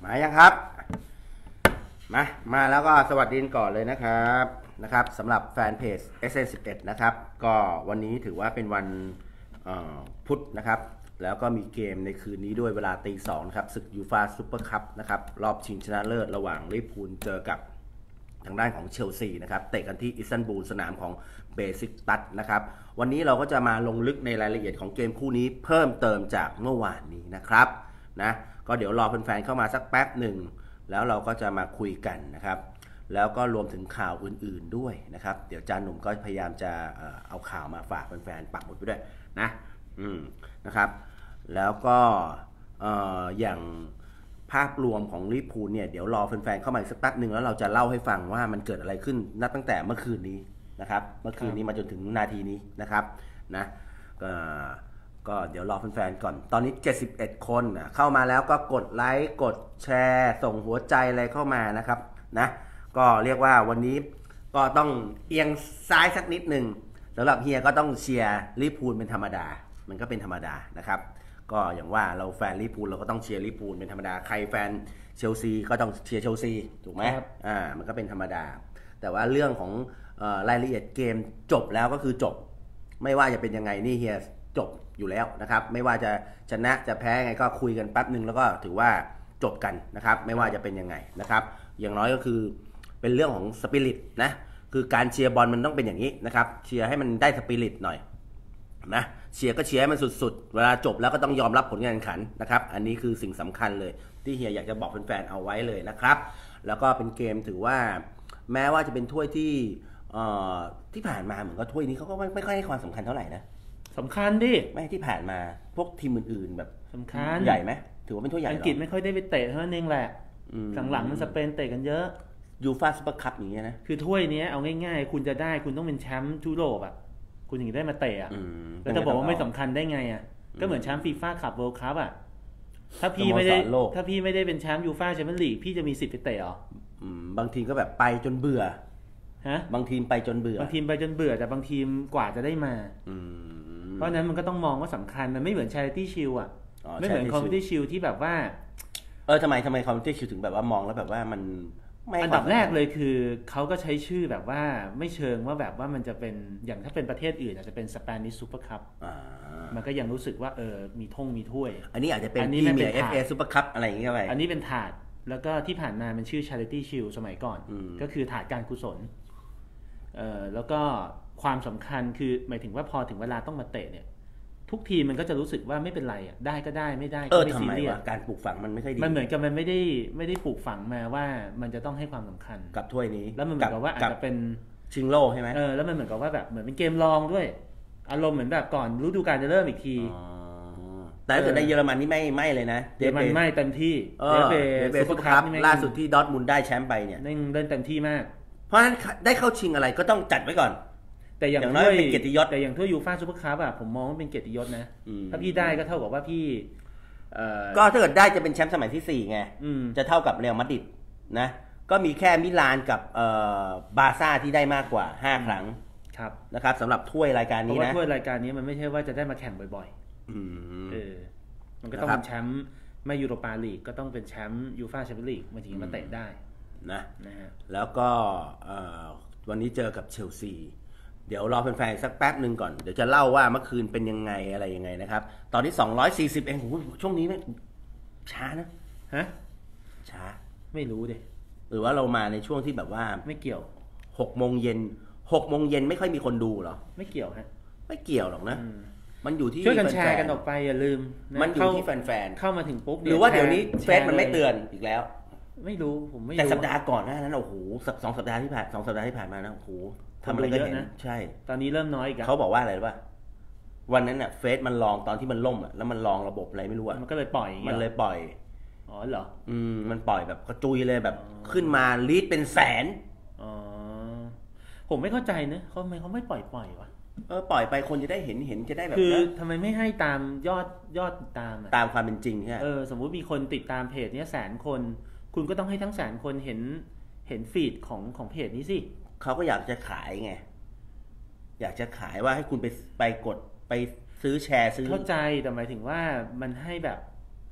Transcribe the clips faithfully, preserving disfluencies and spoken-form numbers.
มายังครับมามาแล้วก็สวัสดีก่อนเลยนะครับนะครับสำหรับแฟนเพจ เอส เอ็น สิบเอ็ด นะครับก็วันนี้ถือว่าเป็นวันพุธนะครับแล้วก็มีเกมในคืนนี้ด้วยเวลาตีสองนะครับศึกยูฟ่าซุปเปอร์คัพนะครับรอบชิงชนะเลิศระหว่างลิเวอร์พูลเจอกับทางด้านของเชลซีนะครับเตะกันที่อิสตันบูลสนามของเบซิกตัสนะครับวันนี้เราก็จะมาลงลึกในรายละเอียดของเกมคู่นี้เพิ่มเติมจากเมื่อวานนี้นะครับนะก็เดี๋ยวรอแฟนๆเข้ามาสักแป๊บหนึ่งแล้วเราก็จะมาคุยกันนะครับแล้วก็รวมถึงข่าวอื่นๆด้วยนะครับเดี๋ยวจานหนุ่มก็พยายามจะเอาข่าวมาฝากแฟนๆปักหมุดไปด้วยนะอืมนะครับแล้วก็อย่างภาพรวมของลิเวอร์พูลเนี่ยเดี๋ยวรอแฟนๆเข้ามาอีกสักแป๊บหนึ่งแล้วเราจะเล่าให้ฟังว่ามันเกิดอะไรขึ้นนับตั้งแต่เมื่อคืนนี้นะครับเมื่อคืนนี้มาจนถึงนาทีนี้นะครับนะก็ก็เดี๋ยวรอแฟนๆก่อนตอนนี้เจ็ดสิบเอ็ดคนเข้ามาแล้วก็กดไลค์กดแชร์ส่งหัวใจอะไรเข้ามานะครับนะก็เรียกว่าวันนี้ก็ต้องเอียงซ้ายสักนิดหนึ่งสำหรับเฮียก็ต้องเชียร์ลิเวอร์พูลเป็นธรรมดามันก็เป็นธรรมดานะครับก็อย่างว่าเราแฟนลิเวอร์พูลเราก็ต้องเชียร์ลิเวอร์พูลเป็นธรรมดาใครแฟนเชลซีก็ต้องเชียร์เชลซีถูกไหมอ่ามันก็เป็นธรรมดาแต่ว่าเรื่องของเอ่อรายละเอียดเกมจบแล้วก็คือจบไม่ว่าจะเป็นยังไงนี่เฮียจบอยู่แล้วนะครับไม่ว่าจะชนะจะแพ้ไงก็คุยกันแป๊บนึงแล้วก็ถือว่าจบกันนะครับไม่ว่าจะเป็นยังไงนะครับอย่างน้อยก็คือเป็นเรื่องของสปิริตนะคือการเชียร์บอลมันต้องเป็นอย่างนี้นะครับเชียร์ให้มันได้สปิริตหน่อยนะเชียร์ก็เชียร์ให้มันสุดๆเวลาจบแล้วก็ต้องยอมรับผลการแข่งขันนะครับอันนี้คือสิ่งสำคัญเลยที่เฮียอยากจะบอกแฟนๆเอาไว้เลยนะครับแล้วก็เป็นเกมถือว่าแม้ว่าจะเป็นถ้วยที่ที่ผ่านมาเหมือนกับถ้วยนี้เขาก็ไม่ไม่ค่อยให้ความสำคัญเท่าไหร่นะสำคัญดิไม่ที่ผ่านมาพวกทีมอื่นๆแบบสำคัญใหญ่ไหมถือว่าเป็นถ้วยใหญ่อังกฤษไม่ค่อยได้ไปเตะเท่านั้นเองแหละหลังๆมันสเปนเตะกันเยอะยูฟ่าซุปเปอร์คัพอย่างเงี้ยนะคือถ้วยนี้เอาง่ายๆคุณจะได้คุณต้องเป็นแชมป์ยุโรปอ่ะคุณถึงได้มาเตะอ่ะแล้วจะบอกว่าไม่สำคัญได้ไงอ่ะก็เหมือนแชมป์ฟีฟ่าคัพเวิลด์คัพอ่ะถ้าพี่ไม่ได้ถ้าพี่ไม่ได้เป็นแชมป์ยูฟ่าแชมเปี้ยนลีกพี่จะมีสิทธิ์ไปเตะหรอบางทีก็แบบไปจนเบื่อฮะบางทีมไปจนเบื่อบางทีมไปจนเบื่อแต่บางทีมกว่าจะได้มาเพราะนั้นมันก็ต้องมองว่าสำคัญมันไม่เหมือน Charity Shield อ่ะไม่เหมือน Community Shield ที่แบบว่าเออทำไมทำไม Community Shield ถึงแบบว่ามองแล้วแบบว่ามันอันดับแรกเลยคือเขาก็ใช้ชื่อแบบว่าไม่เชิงว่าแบบว่ามันจะเป็นอย่างถ้าเป็นประเทศอื่นอาจจะเป็น Spanish Super Cup มันก็ยังรู้สึกว่าเออมีท่งมีถ้วยอันนี้อาจจะเป็นพรีเมียร์ เอฟ เอ Super Cup อะไรอย่างเงี้ยไปอันนี้เป็นถาดแล้วก็ที่ผ่านมามันชื่อ Charity Shield สมัยก่อนก็คือถาดการกุศลเอ่อแล้วก็ความสำคัญคือหมายถึงว่าพอถึงเวลาต้องมาเตะเนี่ยทุกทีมันก็จะรู้สึกว่าไม่เป็นไรอ่ะได้ก็ได้ไม่ได้ก็ไม่ซีเรียสการปลูกฝังมันไม่ค่อยดีมันเหมือนกับมันไม่ได้ไม่ได้ปลูกฝังมาว่ามันจะต้องให้ความสำคัญกับถ้วยนี้แล้วมันเหมือนกับว่าอาจจะเป็นชิงโลใช่ไหมเออแล้วมันเหมือนกับว่าแบบเหมือนเป็นเกมรองด้วยอารมณ์เหมือนแบบก่อนฤดูกาลจะเริ่มอีกทีแต่ถ้าเกิดในเยอรมันนี่ไม่ไม่เลยนะเยอรมันไม่เต็มที่เดฟเบซุปเปอร์คัพล่าสุดที่ดอร์ทมุนด์ได้แชมป์ไปเนี่ยเล่นเต็มที่มากเพราะฉะนั้นได้เข้าชิงอะไรก็ต้องจัดไว้ก่อนแต่อย่างน้อยเป็นเกียรติยศแต่อย่างถ้วยยูฟ่าซุปเปอร์คัพอ่ะผมมองว่าเป็นเกียรติยศนะถ้าพี่ได้ก็เท่ากับว่าพี่ก็ถ้าเกิดได้จะเป็นแชมป์สมัยที่สี่ไงจะเท่ากับเรอัลมาดริดนะก็มีแค่มิลานกับบาร์ซ่าที่ได้มากกว่าห้าครั้งครับนะครับสำหรับถ้วยรายการนี้นะเพราะว่าถ้วยรายการนี้มันไม่ใช่ว่าจะได้มาแข่งบ่อยๆเออมันก็ต้องเป็นแชมป์ไม่ยูโรปาลีกก็ต้องเป็นแชมป์ยูฟ่าแชมเปี้ยนลีกมาถึงมาเตะได้นะนะฮะแล้วก็วันนี้เจอกับเชลซีเดี๋ยวรอแฟนๆสักแป๊บหนึ่งก่อนเดี๋ยวจะเล่าว่าเมื่อคืนเป็นยังไงอะไรยังไงนะครับตอนนี้สองร้อยสี่สิบเองโอ้โหช่วงนี้ไม่ช้านะฮะช้าไม่รู้ดิหรือว่าเรามาในช่วงที่แบบว่าไม่เกี่ยวหกโมงเย็นหกโมงเย็นไม่ค่อยมีคนดูหรอไม่เกี่ยวฮะไม่เกี่ยวหรอกนะมันอยู่ที่ช่วยกันแชร์กันออกไปอย่าลืมมันอยู่ที่แฟนๆเข้ามาถึงปุ๊บหรือว่าเดี๋ยวนี้เฟซมันไม่เตือนอีกแล้วไม่รู้ผมไม่รู้แต่สัปดาห์ก่อนหน้านั้นโอ้โหสองสัปดาห์ที่ผ่านสองสัปดาห์ที่ผ่านมานะโอ้โหทำอะไรก็เห็นใช่ตอนนี้เริ่มน้อยอีกแล้วเขาบอกว่าอะไรรู้ป่ะวันนั้นน่ะเฟซมันลองตอนที่มันล่มอ่ะแล้วมันลองระบบอะไรไม่รู้อ่ะมันก็เลยปล่อยมันเลยปล่อยอ๋อเหรออืมมันปล่อยแบบกระจุยเลยแบบขึ้นมาลีดเป็นแสนอ๋อผมไม่เข้าใจนะเขาทำไมเขาไม่ปล่อยปล่อยวะเออปล่อยไปคนจะได้เห็นเห็นจะได้แบบคือทำไมไม่ให้ตามยอดยอดตามตามความเป็นจริงใช่เออสมมุติมีคนติดตามเพจนี้แสนคนคุณก็ต้องให้ทั้งแสนคนเห็นเห็นฟีดของของเพจนี้สิเขาก็อยากจะขายไงอยากจะขายว่าให้คุณไปไปกดไปซื้อแชร์ซื้อเข้าใจแต่หมายถึงว่ามันให้แบบ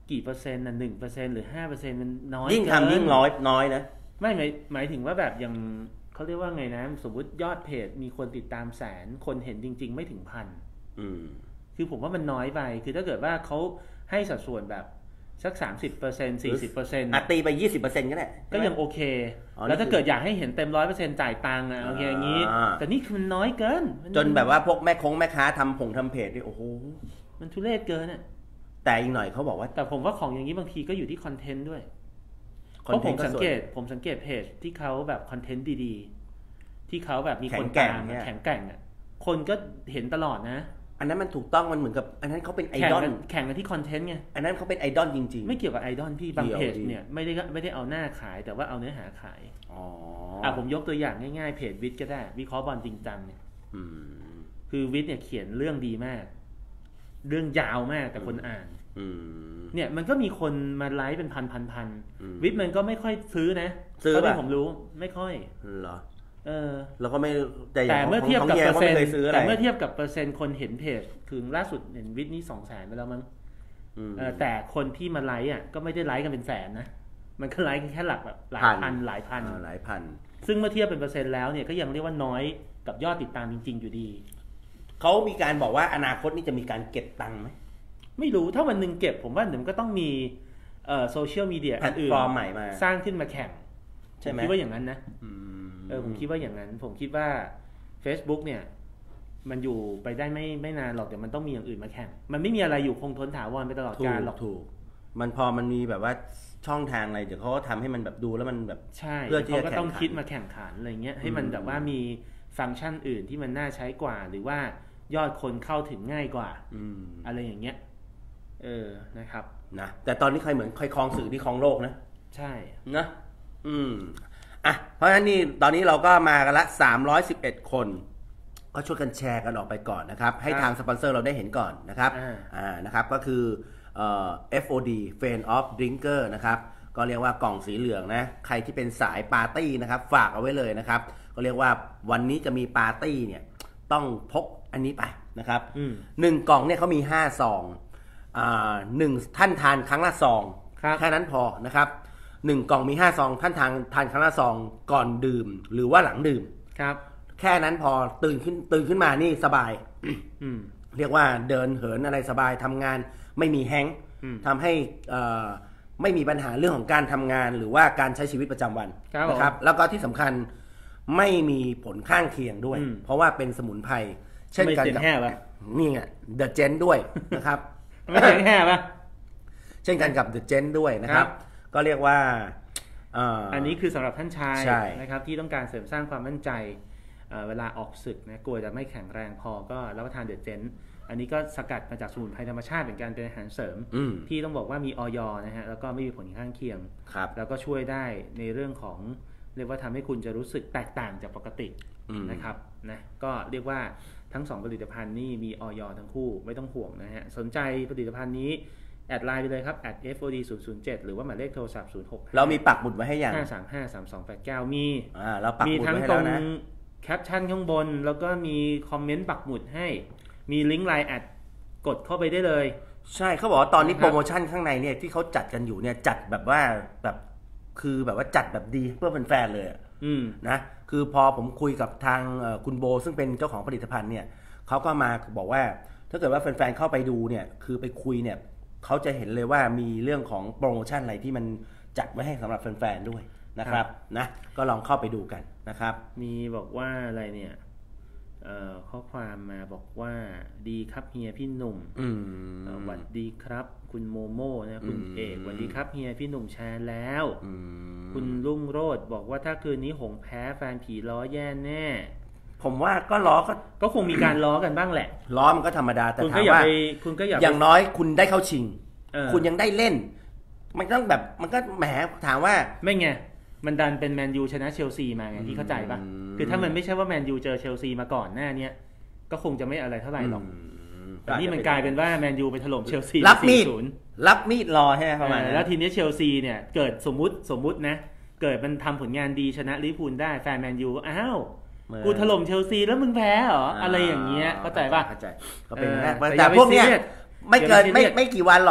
กี่เปอร์เซ็นต์น่ะหนึ่งเปอร์เซ็นต์หรือห้าเปอร์เซ็นต์มันน้อยยิ่งทำยิ่งน้อยน้อยนะไม่หมายหมายถึงว่าแบบอย่างเขาเรียกว่าไงนะสมมติยอดเพจมีคนติดตามแสนคนเห็นจริงๆไม่ถึงพันคือผมว่ามันน้อยไปคือถ้าเกิดว่าเขาให้สัดส่วนแบบสัก สามสิบเปอร์เซ็นต์ สี่สิบเปอร์เซ็นต์อ่ะตีไป ยี่สิบเปอร์เซ็นต์ ก็ได้ก็ยังโอเคแล้วถ้าเกิดอยากให้เห็นเต็ม ร้อยเปอร์เซ็นต์ จ่ายตังค์อ่ะโอเคอย่างงี้แต่นี่คือมันน้อยเกินจนแบบว่าพวกแม่คงแม่ค้าทำผงทำเพจนี่โอ้โหมันทุเรศเกินอ่ะแต่อีกหน่อยเขาบอกว่าแต่ผมว่าของอย่างนี้บางทีก็อยู่ที่คอนเทนต์ด้วยเพราะผมสังเกตผมสังเกตเพจที่เขาแบบคอนเทนต์ดีๆที่เขาแบบมีคนตามแข็งแกร่งอ่ะคนก็เห็นตลอดนะอันนั้นมันถูกต้องมันเหมือนกับอันนั้นเขาเป็นไอดอลแข่งกันที่คอนเทนต์ไงอันนั้นเขาเป็นไอดอลจริงๆไม่เกี่ยวกับไอดอลพี่บางเพจเนี่ยไม่ได้ไม่ได้เอาหน้าขายแต่ว่าเอาเนื้อหาขายอ๋ออ่ะผมยกตัวอย่างง่ายๆเพจวิทย์ก็ได้วิเคราะห์บอลจริงจังเนี่ยคือวิทย์เนี่ยเขียนเรื่องดีมากเรื่องยาวมากแต่คนอ่านเนี่ยมันก็มีคนมาไลค์เป็นพันพันพันวิทย์มันก็ไม่ค่อยซื้อนะซื้อที่ผมรู้ไม่ค่อยเหรอเออเราก็ไม่แต่เมื่อเทียบกับเปอร์เซ็นต์แต่เมื่อเทียบกับเปอร์เซ็นต์คนเห็นเพจคือล่าสุดเห็นวิทย์นี่สองแสนไปแล้วมั้งแต่คนที่มาไลค์อ่ะก็ไม่ได้ไลค์กันเป็นแสนนะมันก็ไลค์แค่หลักแบบหลายพันหลายพันหลายพันซึ่งเมื่อเทียบเป็นเปอร์เซ็นต์แล้วเนี่ยก็ยังเรียกว่าน้อยกับยอดติดตามจริงๆอยู่ดีเขามีการบอกว่าอนาคตนี่จะมีการเก็บตังค์ไหมไม่รู้ถ้าวันหนึ่งเก็บผมว่าเดี๋ยวมันก็ต้องมีโซเชียลมีเดียแพลตฟอร์มใหม่มาสร้างขึ้นมาแข่งใช่ไหมคิดว่าอย่างนั้นนะเออผมคิดว่าอย่างนั้นผมคิดว่า Facebook เนี่ยมันอยู่ไปได้ไม่ไม่นานหรอกแต่มันต้องมีอย่างอื่นมาแข่งมันไม่มีอะไรอยู่คงทนถาวรไปตลอดกาลหรอกถูกมันพอมันมีแบบว่าช่องทางอะไรเดี๋ยวเขาก็ทำให้มันแบบดูแล้วมันแบบใช่เพื่อที่เขาก็ต้องคิดมาแข่งขันอะไรเงี้ยให้มันแบบว่ามีฟังก์ชันอื่นที่มันน่าใช้กว่าหรือว่ายอดคนเข้าถึงง่ายกว่าอะไรอย่างเงี้ยเออนะครับนะแต่ตอนนี้ใครเหมือนใครครองสื่อที่ครองโลกนะใช่นะอืมอ่ะเพราะฉะนั้นนี่ตอนนี้เราก็มากันละสามร้อยสิบเอ็ดคนก็ช่วยกันแชร์กันออกไปก่อนนะครับให้ทางสปอนเซอร์เราได้เห็นก่อนนะครับอ่านะครับก็คือเอ่อ เอฟ โอ ดี Friend of Drinker นะครับก็เรียกว่ากล่องสีเหลืองนะใครที่เป็นสายปาร์ตี้นะครับฝากเอาไว้เลยนะครับก็เรียกว่าวันนี้จะมีปาร์ตี้เนี่ยต้องพกอันนี้ไปนะครับหนึ่งกล่องเนี่ยเขามีห้าซองอ่าหนึ่งท่านทานครั้งละซองแค่นั้นพอนะครับหนึ่งกล่องมีห้าซองท่านทานทานครั้งละซองก่อนดื่มหรือว่าหลังดื่มครับแค่นั้นพอตื่นขึ้นตื่นขึ้นมานี่สบายเรียกว่าเดินเหินอะไรสบายทำงานไม่มีแฮงก์ทำให้ไม่มีปัญหาเรื่องของการทำงานหรือว่าการใช้ชีวิตประจำวันนะครับแล้วก็ที่สำคัญไม่มีผลข้างเคียงด้วยเพราะว่าเป็นสมุนไพรเช่นกันกับนี่ไงเดอะเจนด้วยนะครับไม่เจ๋งแห่ปะเช่นกันกับเดอะเจนด้วยนะครับก็เรียกว่าอันนี้คือสำหรับท่านชายนะครับที่ต้องการเสริมสร้างความมั่นใจเวลาออกศึกนะกลัวจะไม่แข็งแรงพอก็รับประทานเดอะเจนอันนี้ก็สกัดมาจากสมุนไพรธรรมชาติเป็นการเป็นอาหารเสริมที่ต้องบอกว่ามีอย.นะฮะแล้วก็ไม่มีผลข้างเคียงแล้วก็ช่วยได้ในเรื่องของเรียกว่าทำให้คุณจะรู้สึกแตกต่างจากปกตินะครับนะก็เรียกว่าทั้งสองผลิตภัณฑ์นี่มีอย.ทั้งคู่ไม่ต้องห่วงนะฮะสนใจผลิตภัณฑ์นี้แอดไลน์ไปเลยครับ แอท เอฟ โอ ดี ศูนย์ ศูนย์ เจ็ด หรือว่าหมายเลขโทรศัพท์ศูนย์ หกเรามีปักหมุดไว้ให้อย่างห้า สาม ห้า สาม สอง แปด เก้ามีอ่าเราปักหมุดไว้ให้แล้วนะมีทั้งตรงแคปชั่นข้างบนแล้วก็มีคอมเมนต์ปักหมุดให้มีลิงก์ไลน์แอดกดเข้าไปได้เลยใช่เขาบอกว่าตอนนี้โปรโมชั่นข้างในเนี่ยที่เขาจัดกันอยู่เนี่ยจัดแบบว่าแบบคือแบบว่าจัดแบบดีเพื่อแฟนๆเลยอืมนะคือพอผมคุยกับทางคุณโบซึ่งเป็นเจ้าของผลิตภัณฑ์เนี่ยเขาก็มาบอกว่าถ้าเกิดว่าแฟนๆเข้าไปดูเนี่ยคือไปคุยเนี่ยเขาจะเห็นเลยว่ามีเรื่องของโปรโมชั่นอะไรที่มันจัดไว้ให้สำหรับแฟนๆด้วยนะครับนะก็ลองเข้าไปดูกันนะครับมีบอกว่าอะไรเนี่ยข้อความมาบอกว่าดีครับเฮียพี่หนุ่มสวัสดีครับคุณโมโม่นะคุณเอกสวัสดีครับเฮียพี่หนุ่มแชร์แล้วคุณรุ่งโรจน์บอกว่าถ้าคืนนี้หงแพ้แฟนผีล้อแย่แน่ผมว่าก็ล้อก็ก็คงมีการล้อกันบ้างแหละล้อมันก็ธรรมดาแต่ถามว่าคุณก็อย่าอย่างน้อยคุณได้เข้าชิงคุณยังได้เล่นมันต้องแบบมันก็แหมถามว่าไม่ไงมันดันเป็นแมนยูชนะเชลซีมาไงที่เข้าใจป่ะคือถ้ามันไม่ใช่ว่าแมนยูเจอเชลซีมาก่อนหน้านี้ก็คงจะไม่อะไรเท่าไหร่หรอกแต่นี่มันกลายเป็นว่าแมนยูไปถล่มเชลซีรับมีดรับมีดรอใช่ไหมประมาณนั้นแล้วทีนี้เชลซีเนี่ยเกิดสมมุติสมมุตินะเกิดมันทำผลงานดีชนะลิเวอร์พูลได้แฟนแมนยูอ้าวกูถล่มเชลซีแล้วมึงแพ้เหรออะไรอย่างเงี้ยเข้าใจป่ะเข้าใจก็เป็นแต่พวกเนี้ยไม่เกินไม่ไม่กี่วันหรอก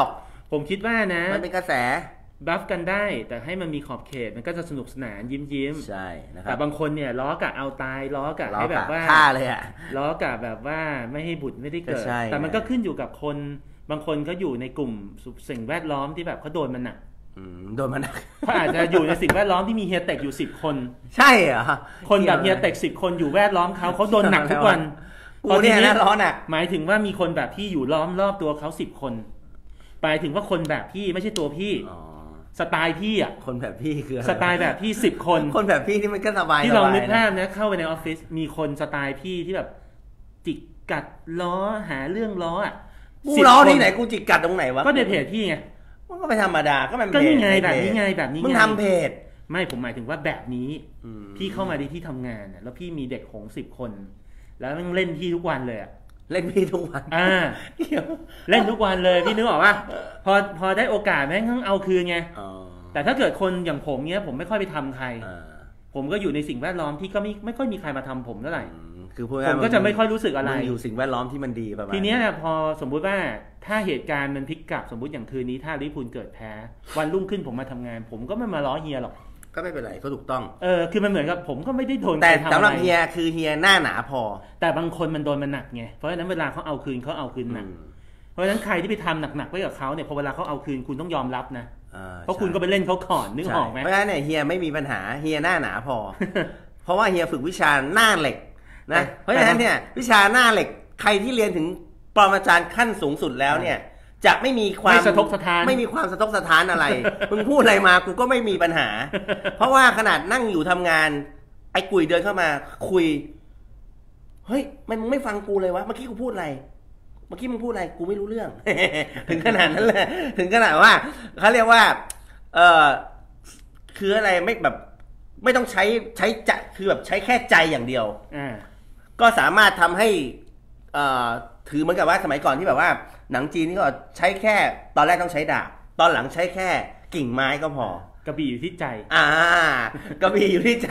ผมคิดว่านะมันเป็นกระแสบัฟกันได้แต่ให้มันมีขอบเขตมันก็จะสนุกสนานยิ้มยิ้มใช่นะครับแต่บางคนเนี่ยล้อกะเอาตายล้อกะให้แบบว่าฆ่าเลยอะล้อกะแบบว่าไม่ให้บุตรไม่ได้เกิดแต่มันก็ขึ้นอยู่กับคนบางคนเขาอยู่ในกลุ่มสิ่งแวดล้อมที่แบบเขาโดนมันหนักโดนมันหนักเขาอาจจะอยู่ในสิ่งแวดล้อมที่มีเฮียเต็กอยู่สิบคนใช่เหรอคนแบบเฮียเต็กสิบคนอยู่แวดล้อมเขาเขาโดนหนักทุกวันตอนนี้นะร้อนอ่ะหมายถึงว่ามีคนแบบพี่อยู่ล้อมรอบตัวเขาสิบคนหมายถึงว่าคนแบบพี่ไม่ใช่ตัวพี่สไตล์พี่อ่ะคนแบบพี่คือสไตล์แบบพี่สิบคนคนแบบพี่ที่มันก็สบายที่ลองนึกภาพนะเข้าไปในออฟฟิศมีคนสไตล์พี่ที่แบบจิกกัดล้อหาเรื่องล้ออ่ะกูล้อที่ไหนกูจิกกัดตรงไหนวะก็ในเพจพี่ไงมันก็ไม่ธรรมดาก็มันก็นี่ไงแบบนี้ไงแบบนี้มึงทำเพจไม่ผมหมายถึงว่าแบบนี้พี่เข้ามาในที่ทำงานแล้วพี่มีเด็กหงสิบคนแล้วมันเล่นพี่ทุกวันเลยอ่ะเล่นพี่ทุกวันอ่าเล่นทุกวันเลยพี่นึกออกป่ะพอพอได้โอกาสแม่งต้องเอาคืนไงแต่ถ้าเกิดคนอย่างผมเนี้ยผมไม่ค่อยไปทำใครผมก็อยู่ในสิ่งแวดล้อมที่ก็ไม่ไม่ค่อยมีใครมาทำผมเท่าไหร่คือผมก็จะไม่ค่อยรู้สึกอะไรอยู่สิ่งแวดล้อมที่มันดีประมาณทีเนี้ยพอสมมุติว่าถ้าเหตุการณ์มันพลิกกลับสมมุติอย่างคืนนี้ถ้าลิเวอร์พูลเกิดแพ้วันรุ่งขึ้นผมมาทำงานผมก็ไม่มาล้อเฮียหรอกก็ไม่เป็นไรก็ถูกต้องเออคือมันเหมือนกับผมก็ไม่ได้โดนแต่สำหรับเฮียคือเฮียหน้าหนาพอแต่บางคนมันโดนมันหนักไงเพราะฉะนั้นเวลาเขาเอาคืนเขาเอาคืนหนักเพราะฉะนั้นใครที่ไปทำหนักๆไว้กับเขาเนี่ยพอเวลาเขาเอาคืนคุณต้องยอมรับนะเพราะคุณก็ไปเล่นเขาก่อนนึกออกไหมเพราะฉะนั้นเนี่ยเฮียไม่มีปัญหาเฮียหน้าหนาพอเพราะว่าเฮียฝึกวิชาหน้าเหล็กนะเพราะฉะนั้นเนี่ยวิชาหน้าเหล็กใครที่เรียนถึงปรมาจารย์ขั้นสูงสุดแล้วเนี่ยจะไม่มีความสะทกสะท้านไม่มีความสะทกสะท้านอะไรมึงพูดอะไรมากูก็ไม่มีปัญหาเพราะว่าขนาดนั่งอยู่ทำงานไอ้กุยเดินเข้ามาคุยเฮ้ยมันมึงไม่ฟังกูเลยวะเมื่อกี้กูพูดอะไรเมื่อกี้มึงพูดอะไรกูไม่รู้เรื่อง ถึงขนาดนั้นเลยถึงขนาดว่าเขาเรียกว่าเออคืออะไรไม่แบบไม่ต้องใช้ใช้จะคือแบบใช้แค่ใจอย่างเดียวก็สามารถทำให้เอ่อถือเหมือนกับว่าสมัยก่อนที่แบบว่าหนังจีนนี่ก็ใช้แค่ตอนแรกต้องใช้ดาบตอนหลังใช้แค่กิ่งไม้ก็พอกระบี่อยู่ที่ใจอ่ากระบี่อยู่ที่ใจ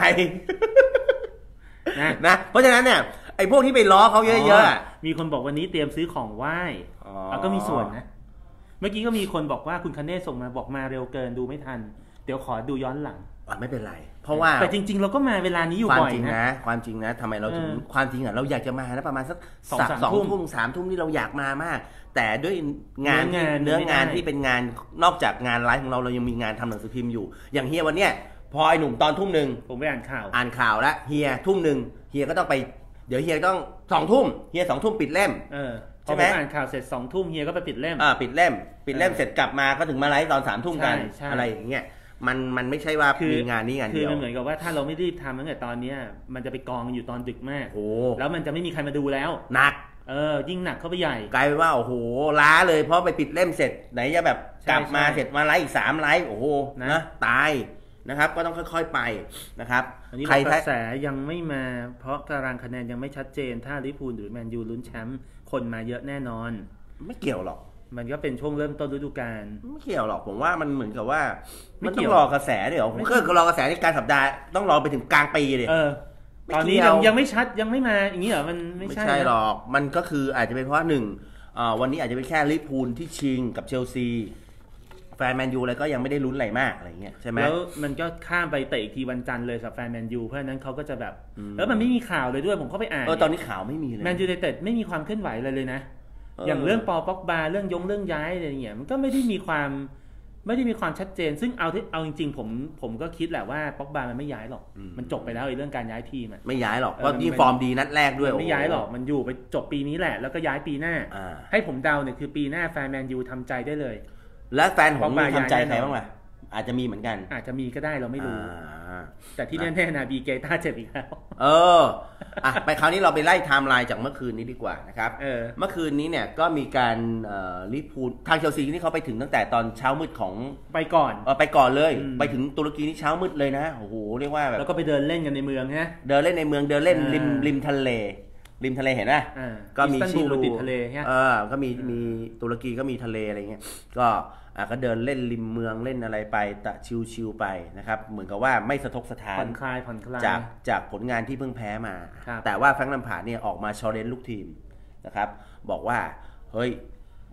นะนะเพราะฉะนั้นเนี่ยไอ้พวกที่ไปล้อเขาเยอะๆมีคนบอกวันนี้เตรียมซื้อของไหว้ก็มีส่วนนะเมื่อกี้ก็มีคนบอกว่าคุณคเนศส่งมาบอกมาเร็วเกินดูไม่ทันเดี๋ยวขอดูย้อนหลังไม่เป็นไรเพราะว่าแต่จริงๆเราก็มาเวลานี้อยู่บ่อยนะความจริงนะทำไมเราถึงความจริงอ่ะเราอยากจะมานะประมาณสักสองสองทุ่มสามทุ่มนี่เราอยากมามากแต่ด้วยงานเนื้องานที่เป็นงานนอกจากงานไลฟ์ของเราเรายังมีงานทำหนังสือพิมพ์อยู่อย่างเฮียวันเนี้ยพอไอ้หนุ่มตอนทุ่มหนึ่งผมไปอ่านข่าวอ่านข่าวแล้วเฮียทุ่มหนึ่งเฮียก็ต้องไปเดี๋ยวเฮียต้องสองทุ่มเฮียสองทุ่มปิดเล่มใช่ไหมอ่านข่าวเสร็จสองทุ่มเฮียก็ไปปิดเล่มอ่าปิดเล่มปิดเล่มเสร็จกลับมาก็ถึงมาไลฟ์ตอนสามทุ่มกันอะไรอย่างเงี้ยมันมันไม่ใช่ว่ามีงานนี้งานเดียวคือมันเหมือนกับว่าถ้าเราไม่รีบทำตั้งแต่ตอนนี้มันจะไปกองอยู่ตอนดึกมากโอ้แล้วมันจะไม่มีใครมาดูแล้วหนักเออยิ่งหนักเข้าไปใหญ่กลายเป็นว่าโอ้โหล้าเลยเพราะไปปิดเล่มเสร็จไหนจะแบบกลับมาเสร็จมาไลฟ์อีกสามไลฟ์โอ้โหนะตายนะครับก็ต้องค่อยๆไปนะครับใครกระแสยังไม่มาเพราะตารางคะแนนยังไม่ชัดเจนถ้าลิเวอร์พูลหรือแมนยูลุ้นแชมป์คนมาเยอะแน่นอนไม่เกี่ยวหรอกมันก็เป็นช่วงเริ่มต้นฤดูกาลไม่เกี่ยวหรอกผมว่ามันเหมือนกับว่ามันต้องรอกระแสเดี๋ยวผมก็รอกระแสในการสัปดาห์ต้องรอไปถึงกลางปีเลยเออตอนนี้ยังยังไม่ชัดยังไม่มาอย่างนี้เหรอมันไม่ใช่ไม่ใช่หรอกมันก็คืออาจจะเป็นเพราะหนึ่งวันนี้อาจจะเป็นแค่ลิเวอร์พูลที่ชิงกับเชลซีแฟนแมนยูอะไรก็ยังไม่ได้ลุ้นอะไรมากอะไรเงี้ยใช่ไหมแล้วมันก็ข้ามไปเตะอีกทีวันจันทร์เลยสำหรับแฟนแมนยูเพราะฉะนั้นเขาก็จะแบบแล้วมันไม่มีข่าวเลยด้วยผมเข้าไปอ่านเออตอนนี้ข่าวไม่มีเลยแมนยูไนเต็ดไม่มีความเคลื่อนไหวเลยเลยนะอย่างเรื่องปอป็อกบาเรื่องยงเรื่องย้ายอะไรเงี้ยมันก็ไม่ได้มีความไม่ได้มีความชัดเจนซึ่งเอาที่เอาจริงๆผมผมก็คิดแหละว่าป็อกบามันไม่ย้ายหรอกมันจบไปแล้วไอ้เรื่องการย้ายทีมอ่ะไม่ย้ายหรอกเพราะยิ่งฟอร์มดีนัดแรกด้วยไม่ย้ายหรอกมันอยู่ไปจบปีนี้แหละแล้วก็ย้ายปีหน้าให้ผมเดาเนี่ยคือปีหน้าแฟนแมนยูทำใจได้เลยและแฟนผมทำใจใครบ้างล่ะอาจจะมีเหมือนกันอาจจะมีก็ได้เราไม่รู้แต่ที่แน่ๆนะบีเกต้าเจ็บอีกแล้วเอออ่ะไปคราวนี้เราไปไล่ไทม์ไลน์จากเมื่อคืนนี้ดีกว่านะครับเออเมื่อคืนนี้เนี่ยก็มีการลิเวอร์พูลทางเชลซีนี่เขาไปถึงตั้งแต่ตอนเช้ามืดของไปก่อนเออไปก่อนเลยไปถึงตุรกีนี่เช้ามืดเลยนะโอ้โหเรียกว่าแบบแล้วก็ไปเดินเล่นกันในเมืองนะเดินเล่นในเมืองเดินเล่นริมริมทะเลริมทะเลเห็นไหมก็มีชิลูติดทะเลเออก็มีมีตุรกีก็มีทะเลอะไรเงี้ยก็อ่ะก็เดินเล่นริมเมืองเล่นอะไรไปตะชิวๆไปนะครับเหมือนกับว่าไม่สะทกสะท้านผ่อนคลายผ่อนคลายจากจากผลงานที่เพิ่งแพ้มาแต่ว่าแฟรงค์ แลมพาร์ดเนี่ยออกมาชอเลนจ์ลูกทีมนะครับบอกว่าเฮ้ย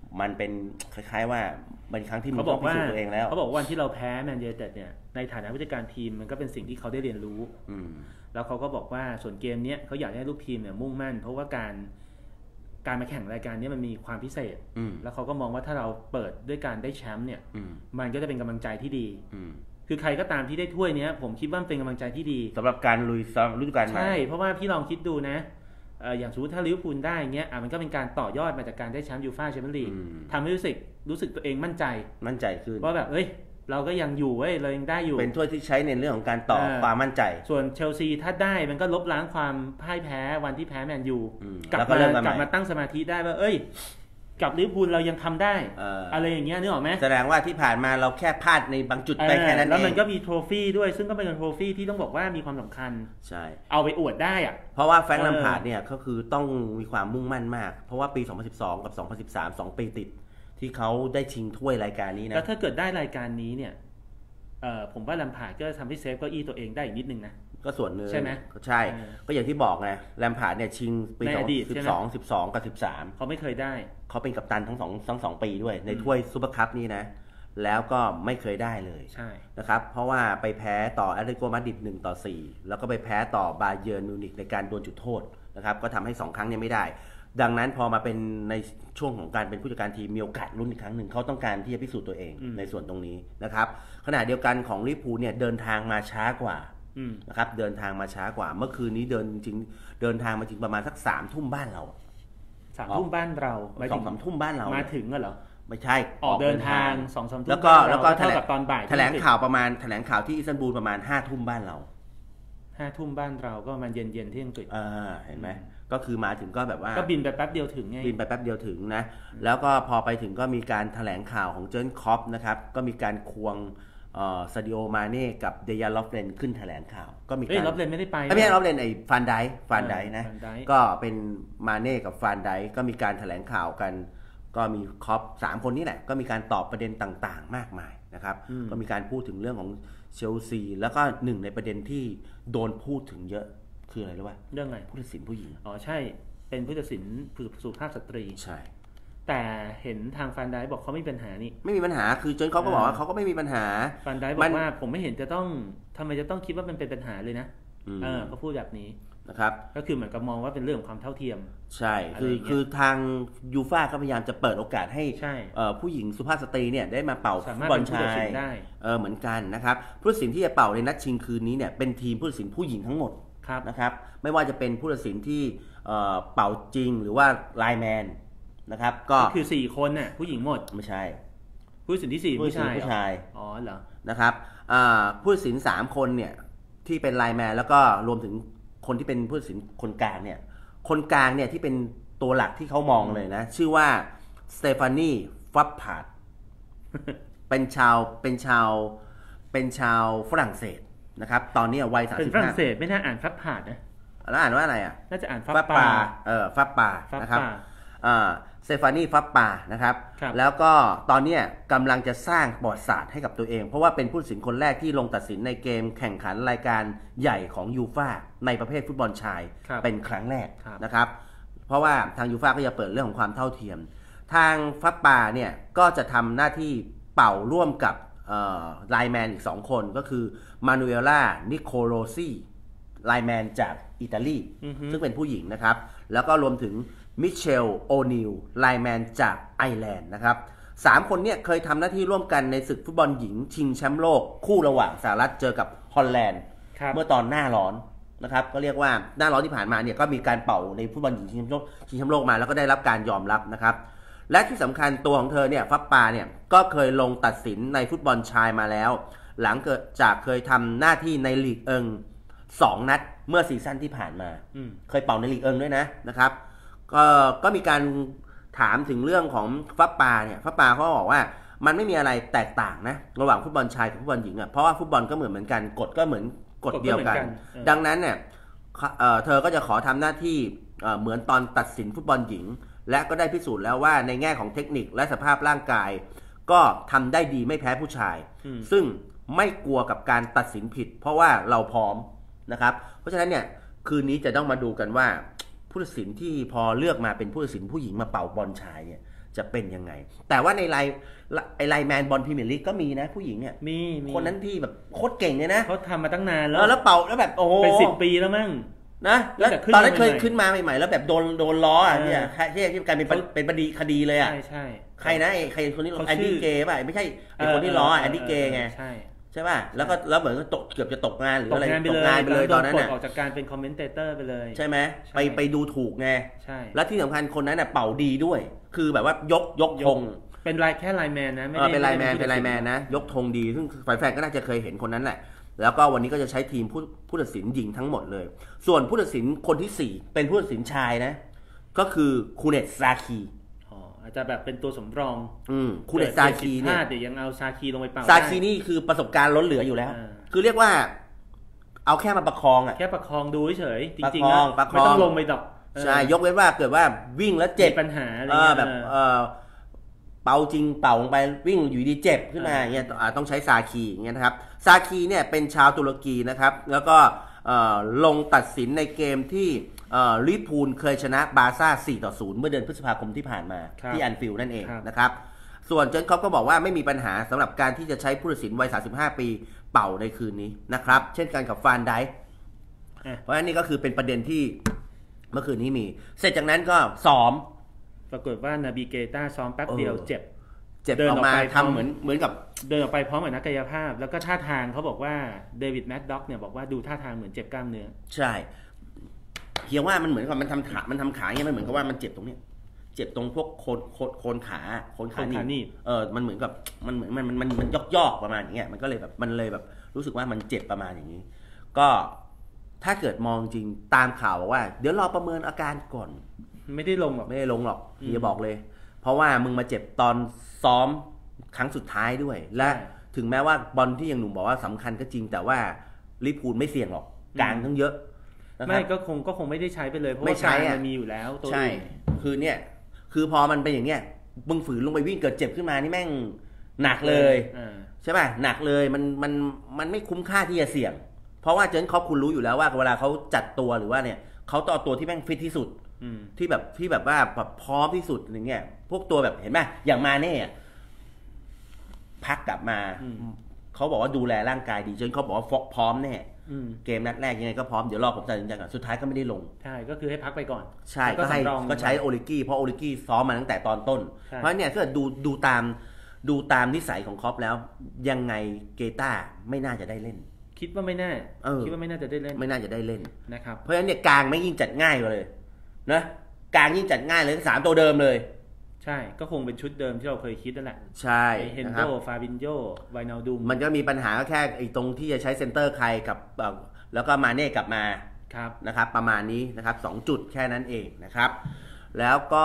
มันเป็นคล้ายๆว่าเป็นครั้งที่มึงเขาบต้อองกพิว่าสูจน์ตัวเองแล้วเขาบอกวันที่เราแพ้แมนยูไนเต็ดเนี่ยในฐานะผู้จัดการทีมมันก็เป็นสิ่งที่เขาได้เรียนรู้อืมแล้วเขาก็บอกว่าส่วนเกมเนี้ยเขาอยากให้ลูกทีมเนี่ยมุ่งมั่นเพราะว่าการการมาแข่งรายการนี้มันมีความพิเศษอืมแล้วเขาก็มองว่าถ้าเราเปิดด้วยการได้แชมป์เนี่ยอืมมันก็จะเป็นกำลังใจที่ดีอืมคือใครก็ตามที่ได้ถ้วยเนี้ยผมคิดว่ามันเป็นกำลังใจที่ดีสำหรับการลุยซ้อมฤดูกาลใหม่ใช่เพราะว่าพี่ลองคิดดูนะเอ่ออย่างสมมติถ้าลิเวอร์พูลได้เงี้ยอ่ะมันก็เป็นการต่อยอดมาจากการได้แชมป์ยูฟ่าแชมเปี้ยนลีกอืมทำให้รู้สึกรู้สึกตัวเองมั่นใจมั่นใจขึ้นว่าแบบเอ้ยเราก็ยังอยู่เว้ยเรายังได้อยู่เป็นถ้วยที่ใช้ในเรื่องของการต่อเออความมั่นใจส่วนเชลซีถ้าได้มันก็ลบล้างความพ่ายแพ้วันที่แพ้แมนยูอืมกลับแล้วก็มาเริ่มกันใหม่กลับมาตั้งสมาธิได้ว่าเอ้ยกับลิเวอร์พูลเรายังทำได้เออออะไรอย่างเงี้ยนึกออกไหมแสดงว่าที่ผ่านมาเราแค่พลาดในบางจุดไปแค่นั้นเองแล้วมันก็มีโทรฟี่ด้วยซึ่งก็เป็นโทรฟี่ที่ต้องบอกว่ามีความสำคัญใช่เอาไปอวดได้อะเพราะว่าแฟรงค์เออลัมพาร์ดเนี่ยก็คือต้องมีความมุ่งมั่นมาก เพราะว่าปี สองพันสิบสอง กับ สองพันสิบสาม สองปีติด ที่เขาได้ชิงถ้วยรายการนี้นะแล้วถ้าเกิดได้รายการนี้เนี่ยเอ่อผมว่าลัมพาร์ดก็ทำให้เซฟเก้าอี้ตัวเองได้อีกนิดนึงนะก็ส่วนหนึ่งใช่ไหมใช่เออก็อย่างที่บอกไงแลมพาร์ดเนี่ยชิงปีในอดีตใช่ไหมสอง สิบสอง กับ สิบสามเขาไม่เคยได้เขาเป็นกัปตันทั้งสองทั้งสองปีด้วย ในถ้วยซูเปอร์คัพนี้นะ แล้วก็ไม่เคยได้เลยใช่นะครับเพราะว่าไปแพ้ต่อแอตเลติโกมาดริดหนึ่งต่อสี่แล้วก็ไปแพ้ต่อบาเยิร์นมิวนิกในการดวลจุดโทษนะครับก็ทำให้สองครั้งเนี่ยไม่ได้ ดังนั้นพอมาเป็นในช่วงของการเป็นผู้จัดการทีมมีโอกาสลุ้นอีกครั้งหนึ่งเขาต้องการที่จะพิสูจน์ตัวเองอืมในส่วนตรงนี้นะครับขณะเดียวกันของลิเวอร์พูลเนี่ยเดินทางมาช้ากว่าอืมนะครับเดินทางมาช้ากว่า เมื่อคืนนี้เดินจริงๆเดินทางมาจริงประมาณสักสามทุ่มบ้านเราสามทุ่มบ้านเราหมายสถึองสามทุ่มบ้านเรามาถึงอะเหรอไม่ใช่ออกเดินทางสองสามทุ่มแล้วก็บ้านเราแล้วก็แถเท่าลงกับตอนบ่ายแถลงข่าวประมาณแถลงข่าวที่อิสตันบูลประมาณห้าทุ่มบ้านเราห้าทุ่มบ้านเราก็ประมาณเย็นเย็นๆที่อังกฤษอ่าเห็นไหมก็คือมาถึงก็แบบว่าก็บินไปแป๊บเดียวถึงไงบินไปแป๊บเดียวถึงนะแล้วก็พอไปถึงก็มีการแถลงข่าวของเจอร์นคล็อปนะครับก็มีการควงเอ่อซาดิโอมาเน่กับเดียร์ลอฟเลนขึ้นแถลงข่าวก็มีเอ้ยการรับเลนไม่ได้ไปไม่ใช่ลอฟเลนไอ้ฟานไดฟานไดนะฟานไดค์ก็เป็นมาเน่กับฟานไดก็มีการแถลงข่าวกัน ก็มีคล็อปสามคนนี้แหละก็มีการตอบประเด็นต่างๆ มากมายนะครับก็มีการพูดถึงเรื่องของเชลซีแล้วก็หนึ่งในประเด็นที่โดนพูดถึงเยอะคืออะไรรู้ป่ะเรื่องไงผู้ตัดสินผู้หญิงอ๋อใช่เป็นผู้ตัดสินสุภาพสตรีใช่แต่เห็นทางฟันไดบอกเขาไม่มีปัญหานี่ไม่มีปัญหาคือเจนเขาก็บอกว่าเขาก็ไม่มีปัญหาฟันไดบมัอกนว่าผมไม่เห็นจะต้องทำไมจะต้องคิดว่ามันเป็นปัญหาเลยนะอืมเออเขาพูดแบบนี้นะครับก็คือเหมือนกับมองว่าเป็นเรื่องของความเท่าเทียมใช่คืออะไรอย่างเงี้ยคือทางยูฟ่าก็พยายามจะเปิดโอกาสให้ใช่เอ่อผู้หญิงสุภาพสตรีเนี่ยได้มาเป่าสาฟุมารตถบอลเป็นผู้ตัดชาสิยนได้เออเหมือนกันนะครับผู้ตัดสินที่จะเป่าในนัดชิงคืนนี้เนี่ยเป็นทีมผู้ตัดสินผู้หญิงทั้งหมดครับนะครับไม่ว่าจะเป็นผู้ตัดสินที่เอ่อเป่าจริงหรือว่าไลน์แมนนะครับก็ก็คือสี่คนน่ะผู้หญิงหมดไม่ใช่ผู้ตัดสินที่สี่ผู้ตัดผู้สินชายผู้ชายเหรออ๋อเหรอนะครับอ่าผู้ตัดสินสามคนเนี่ยที่เป็นไลน์แมนแล้วก็รวมถึงคนที่เป็นผู้ตัดสินคนกลางเนี่ยคนกลางเนี่ยที่เป็นตัวหลักที่เขามองเลยนะชื่อว่าสเตฟานีฟับพาร์ด เป็นชาวเป็นชาวเป็นชาวฝรั่งเศสนะครับตอนนี้วัยสามเป็นสิบฝรั่ห้างเศสไม่น่าอ่านฟับผาดนะแล้วอ่านว่าอะไรอ่ะน่าจะอ่านฟับฟับปปาลาเออฟับปาฟับนะครับปาอ่าสเตฟานีฟับปานะครับครับแล้วก็ตอนเนี้ยกำลังจะสร้างประวัติศาสตร์ให้กับตัวเอง เพราะว่าเป็นผู้ตัดสินคนแรกที่ลงตัดสินในเกมแข่งขันรายการใหญ่ของยูฟ่าในประเภทฟุตบอลชายครับเป็นครั้งแรกครับนะครับ เพราะว่าทางยูฟ่าก็จะเปิดเรื่องของความเท่าเทียม ทางฟับปาเนี่ยก็จะทำหน้าที่เป่าร่วมกับไลน์แมนอีกสองคนก็คือมานูเอล่านิโคโรซีไลน์แมนจากอิตาลีอือฮึซึ่งเป็นผู้หญิงนะครับ แล้วก็รวมถึงมิเชลโอนิลไลน์แมนจากไอร์แลนด์นะครับสามคนเนี่ยเคยทำหน้าที่ร่วมกันในศึกฟุตบอลหญิงชิงแชมป์โลกคู่ระหว่างสหรัฐเจอกับฮอลแลนด์ครับเมื่อตอนหน้าร้อนนะครับก็เรียกว่าหน้าร้อนที่ผ่านมาเนี่ยก็มีการเป่าในฟุตบอลหญิงชิงแชมป์โลกชิงแชมป์โลกมาแล้วก็ได้รับการยอมรับนะครับและที่สำคัญตัวของเธอเนี่ยฟับปาเนี่ยก็เคยลงตัดสินในฟุตบอลชายมาแล้ว หลังเกิดจากเคยทำหน้าที่ในลีกเอิงสองนัดเมื่อซีซั่นที่ผ่านมาอืมเคยเป่าในลีกเอิงด้วยนะนะครับก็ก็มีการถามถึงเรื่องของฟับปาเนี่ยฟับปาเขาบอกว่ามันไม่มีอะไรแตกต่างนะระหว่างฟุตบอลชายกับฟุตบอลหญิงอ่ะเพราะว่าฟุตบอลก็เหมือนเหมือนกันกฎก็เหมือนกฎเดียวกันกฎก็เหมือนกันเออดังนั้นเนี่ยเอ่อเธอก็จะขอทำหน้าที่เอ่อเหมือนตอนตัดสินฟุตบอลหญิง และก็ได้พิสูจน์แล้วว่าในแง่ของเทคนิคและสภาพร่างกาย ก็ทำได้ดีไม่แพ้ผู้ชายอืมซึ่งไม่กลัวกับการตัดสินผิด เพราะว่าเราพร้อมนะครับเพราะฉะนั้นเนี่ยคืนนี้จะต้องมาดูกันว่าผู้ตัดสินที่พอเลือกมาเป็นผู้ตัดสินผู้หญิงมาเป่าบอลชายเนี่ยจะเป็นยังไงแต่ว่าในไลน์ไอไลน์แมนบอลพรีเมียร์ลีกก็มีนะผู้หญิงเนี่ยมีคนนั้นที่แบบโคตรเก่งเลยนะเขาทำมาตั้งนานแล้วแล้วเป่าแล้วแบบโอ้เป็นสิบปีแล้วมั้งนะแล้วตอนนั้นเคยขึ้นมาใหม่ๆแล้วแบบโดนโดนล้ออ่ะเนี่ยที่ที่กลายเป็นเป็นคดีคดีเลยอ่ะใช่ใช่ใครนะไอ้ใครคนนี้แอนดี้เกย์ป่ะไม่ใช่ไอ้คนที่ล้อแอนดี้เกย์ไงใช่ใช่ป่ะแล้วก็แล้วเหมือนก็ตกเกือบจะตกงานหรืออะไรตกงานไปเลยตอนนั้นน่ะออกจากการเป็นคอมเมนเตเตอร์ไปเลยใช่ไหมไปไปดูถูกไงใช่แล้วที่สำคัญคนนั้นน่ะเป่าดีด้วยคือแบบว่ายกยกธงเป็นลายแค่ไลน์แมนนะไม่ได้เป็นไลน์แมนเป็นไลน์แมนนะยกธงดีซึ่งแฟนๆก็น่าจะเคยเห็นคนนั้นแหละแล้วก็วันนี้ก็จะใช้ทีมผู้ผู้ตัดสินหญิงทั้งหมดเลยส่วนผู้ตัดสินคนที่สี่เป็นผู้ตัดสินชายนะก็คือคูเนตซาคีอ๋ออาจจะแบบเป็นตัวสำรองอืมคูเนตซาคีเนี่ยเดี๋ยวยังเอาซาคีลงไปเป่าซาคีนี่คือประสบการณ์ล้นเหลืออยู่แล้วคือเรียกว่าเอาแค่มาประคองอ่ะแค่ประคองดูเฉยจริงๆนะไม่ต้องลงไปดอกใช่ยกเว้นว่าเกิดว่าวิ่งแล้วเจ็บปัญหาอะไรแบบเออเป่าจริงเป่าลงไปวิ่งอยู่ดีเจ็บขึ้นมาอย่างเงี้ยต้องใช้ซาคีอย่างเงี้ยนะครับซาคีเนี่ยเป็นชาวตุรกีนะครับแล้วก็ลงตัดสินในเกมที่ลิเวอร์พูลเคยชนะบาร์ซ่า สี่ต่อศูนย์ เมื่อเดือนพฤษภาคมที่ผ่านมาที่แอนฟิลด์นั่นเองนะครับส่วนเจนคอปก็บอกว่าไม่มีปัญหาสำหรับการที่จะใช้ผู้ตัดสินวัยสามสิบห้าปีเป่าในคืนนี้นะครับเช่นกันกับฟานไดค์เพราะฉะนั้นนี่ก็คือเป็นประเด็นที่เมื่อคืนนี้มีเสร็จจากนั้นก็ซ้อมปรากฏว่านาบิเกต้าซ้อมแป๊บเดียวเจ็บเจ็บออกมาทำเหมือนเหมือนกับเดินออกไปพร้อมกับนักกายภาพแล้วก็ท่าทางเขาบอกว่าเดวิดแมดด็อกเนี่ยบอกว่าดูท่าทางเหมือนเจ็บกล้ามเนื้อใช่เพียงว่ามันเหมือนกับมันทำขามันทำขาเนี่ยมันเหมือนกับว่ามันเจ็บตรงเนี้ยเจ็บตรงพวกโคนโคนขาโคนขานี่เออมันเหมือนกับมันเหมือนมันมันมันยอกยอกประมาณอย่างเงี้ยมันก็เลยแบบมันเลยแบบรู้สึกว่ามันเจ็บประมาณอย่างนี้ก็ถ้าเกิดมองจริงตามข่าวบอกว่าเดี๋ยวรอประเมินอาการก่อนไม่ได้ลงหรอกไม่ได้ลงหรอกพี่จะบอกเลยเพราะว่ามึงมาเจ็บตอนซ้อมครั้งสุดท้ายด้วยและถึงแม้ว่าบอลที่อย่างหนุ่มบอกว่าสำคัญก็จริงแต่ว่าลิเวอร์พูลไม่เสี่ยงหรอกกลางทั้งเยอะไม่ก็คงก็คงไม่ได้ใช้ไปเลยเพราะว่าการมันมีอยู่แล้วตัวใช่คือเนี่ยคือพอมันเป็นอย่างเนี้ยมึงฝืนลงไปวิ่งเกิดเจ็บขึ้นมานี่แม่งหนักเลยใช่ป่ะหนักเลยมันมันมันไม่คุ้มค่าที่จะเสี่ยงเพราะว่าเจนคอปคุณรู้อยู่แล้วว่าเวลาเขาจัดตัวหรือว่าเนี่ยเขาต้องเอาตัวที่แม่งฟิตที่สุดที่แบบที่แบบว่าแบบพร้อมที่สุดอย่างเงี้ยพวกตัวแบบเห็นไหมอย่างมาเน่พักกลับมาเขาบอกว่าดูแลร่างกายดีจนเขาบอกว่าฟอกพร้อมแน่เกมนัดแรกยังไงก็พร้อมเดี๋ยวรอผมตัดสินใจก่อนสุดท้ายก็ไม่ได้ลงใช่ก็คือให้พักไปก่อนใช่ก็ให้ก็ใช้โอลิกี้เพราะโอลิกี้ซ้อมมาตั้งแต่ตอนต้นเพราะเนี่ยถ้าดูดูตามดูตามนิสัยของคอปแล้วยังไงเกต้าไม่น่าจะได้เล่นคิดว่าไม่น่าคิดว่าไม่น่าจะได้เล่นไม่น่าจะได้เล่นนะครับเพราะฉะนั้นเนี่ยกลางไม่ยิ่งจัดง่ายกว่าเลยนะกลางยิ่งจัดง่ายเลยสามตัวเดิมเลยใช่ก็คงเป็นชุดเดิมที่เราเคยคิดนั่นแหละใช่เฮนโดฟาบินโญไวนาลดุมมันก็มีปัญหาแค่ไอ้ตรงที่จะใช้เซนเตอร์ใครกับแล้วก็มาเน่กลับมาครับนะครับประมาณนี้นะครับสองจุดแค่นั้นเองนะครับแล้วก็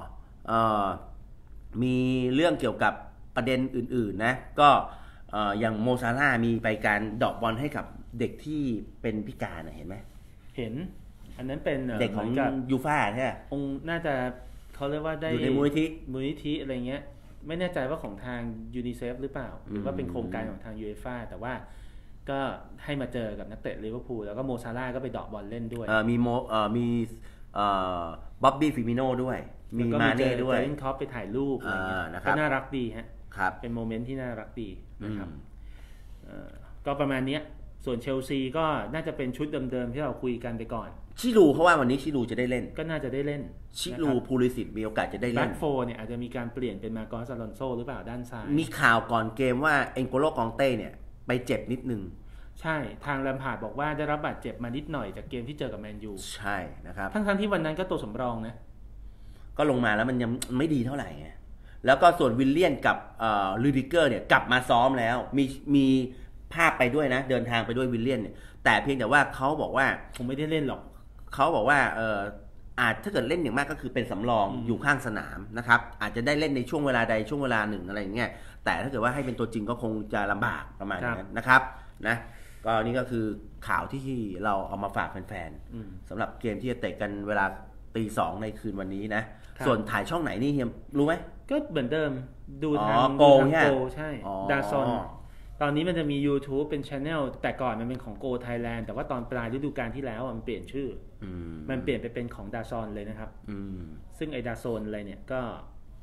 มีเรื่องเกี่ยวกับประเด็นอื่นๆนะก็อย่างโมซาร่ามีไปการดอกบอลให้กับเด็กที่เป็นพิการเห็นไหมเห็นอันนั้นเป็นเด็กของยูฟ่าใช่ไหมองค์น่าจะเขาเรียกว่าได้อยู่ในมูลนิธิมูลนิธิอะไรเงี้ยไม่แน่ใจว่าของทางยูนิเซฟหรือเปล่าหรือว่าเป็นโครงการของทางยูเอฟ่าแต่ว่าก็ให้มาเจอกับนักเตะลิเวอร์พูลแล้วก็โมซาร่าก็ไปเดาะบอลเล่นด้วยมีโมมีบ๊อบบี้ฟิมิโน่ด้วยมีมาเน่ด้วยเจอร์ท็อปไปถ่ายรูปอะไรเงี้ยก็น่ารักดีฮะเป็นโมเมนต์ที่น่ารักดีนะครับก็ประมาณนี้ส่วนเชลซีก็น่าจะเป็นชุดเดิมๆที่เราคุยกันไปก่อนชิลูเขาว่าวันนี้ชิลูจะได้เล่นก็น่าจะได้เล่นชิลูพูลิสิตมีโอกาสจะได้เล่นแบ็คโฟร์เนี่ยอาจจะมีการเปลี่ยนเป็นมาโกส อลอนโซหรือเปล่าด้านซ้ายมีข่าวก่อนเกมว่าเอ็นโกโลกองเต้เนี่ยไปเจ็บนิดนึงใช่ทางแรมพาร์ดบอกว่าได้รับบาดเจ็บมานิดหน่อยจากเกมที่เจอกับแมนยูใช่นะครับทั้งๆที่วันนั้นก็ตัวสำรองนะก็ลงมาแล้วมันยังไม่ดีเท่าไหร่ไงแล้วก็ส่วนวิลเลียนกับลูดิเกอร์เนี่ยกลับมาซ้อมแล้วมีมีภาพไปด้วยนะเดินทางไปด้วยวิลเลียนเนี่ยแต่เพียงแต่ว่าเขาบอกว่าคงไม่ได้เล่นหรอกเขาบอกว่าเอออาจถ้าเกิดเล่นอย่างมากก็คือเป็นสำรองอยู่ข้างสนามนะครับอาจจะได้เล่นในช่วงเวลาใดช่วงเวลาหนึ่งอะไรอย่างเงี้ยแต่ถ้าเกิดว่าให้เป็นตัวจริงก็คงจะลำบากประมาณนั้นนะครับนะก็นี่ก็คือข่าวที่เราเอามาฝากแฟนๆสำหรับเกมที่จะเตะกันเวลาตีสองในคืนวันนี้นะส่วนถ่ายช่องไหนนี่เฮียรู้ไหมก็เหมือนเดิมดูทางโกใช่ดาซอนตอนนี้มันจะมี YouTube เป็น Channel แต่ก่อนมันเป็นของ Go Thailand แต่ว่าตอนปลายฤดูกาลที่แล้วมันเปลี่ยนชื่อมันเปลี่ยนไปเป็นของดาซอนเลยนะครับซึ่งไอ้ดาซอนอะไรเนี่ยก็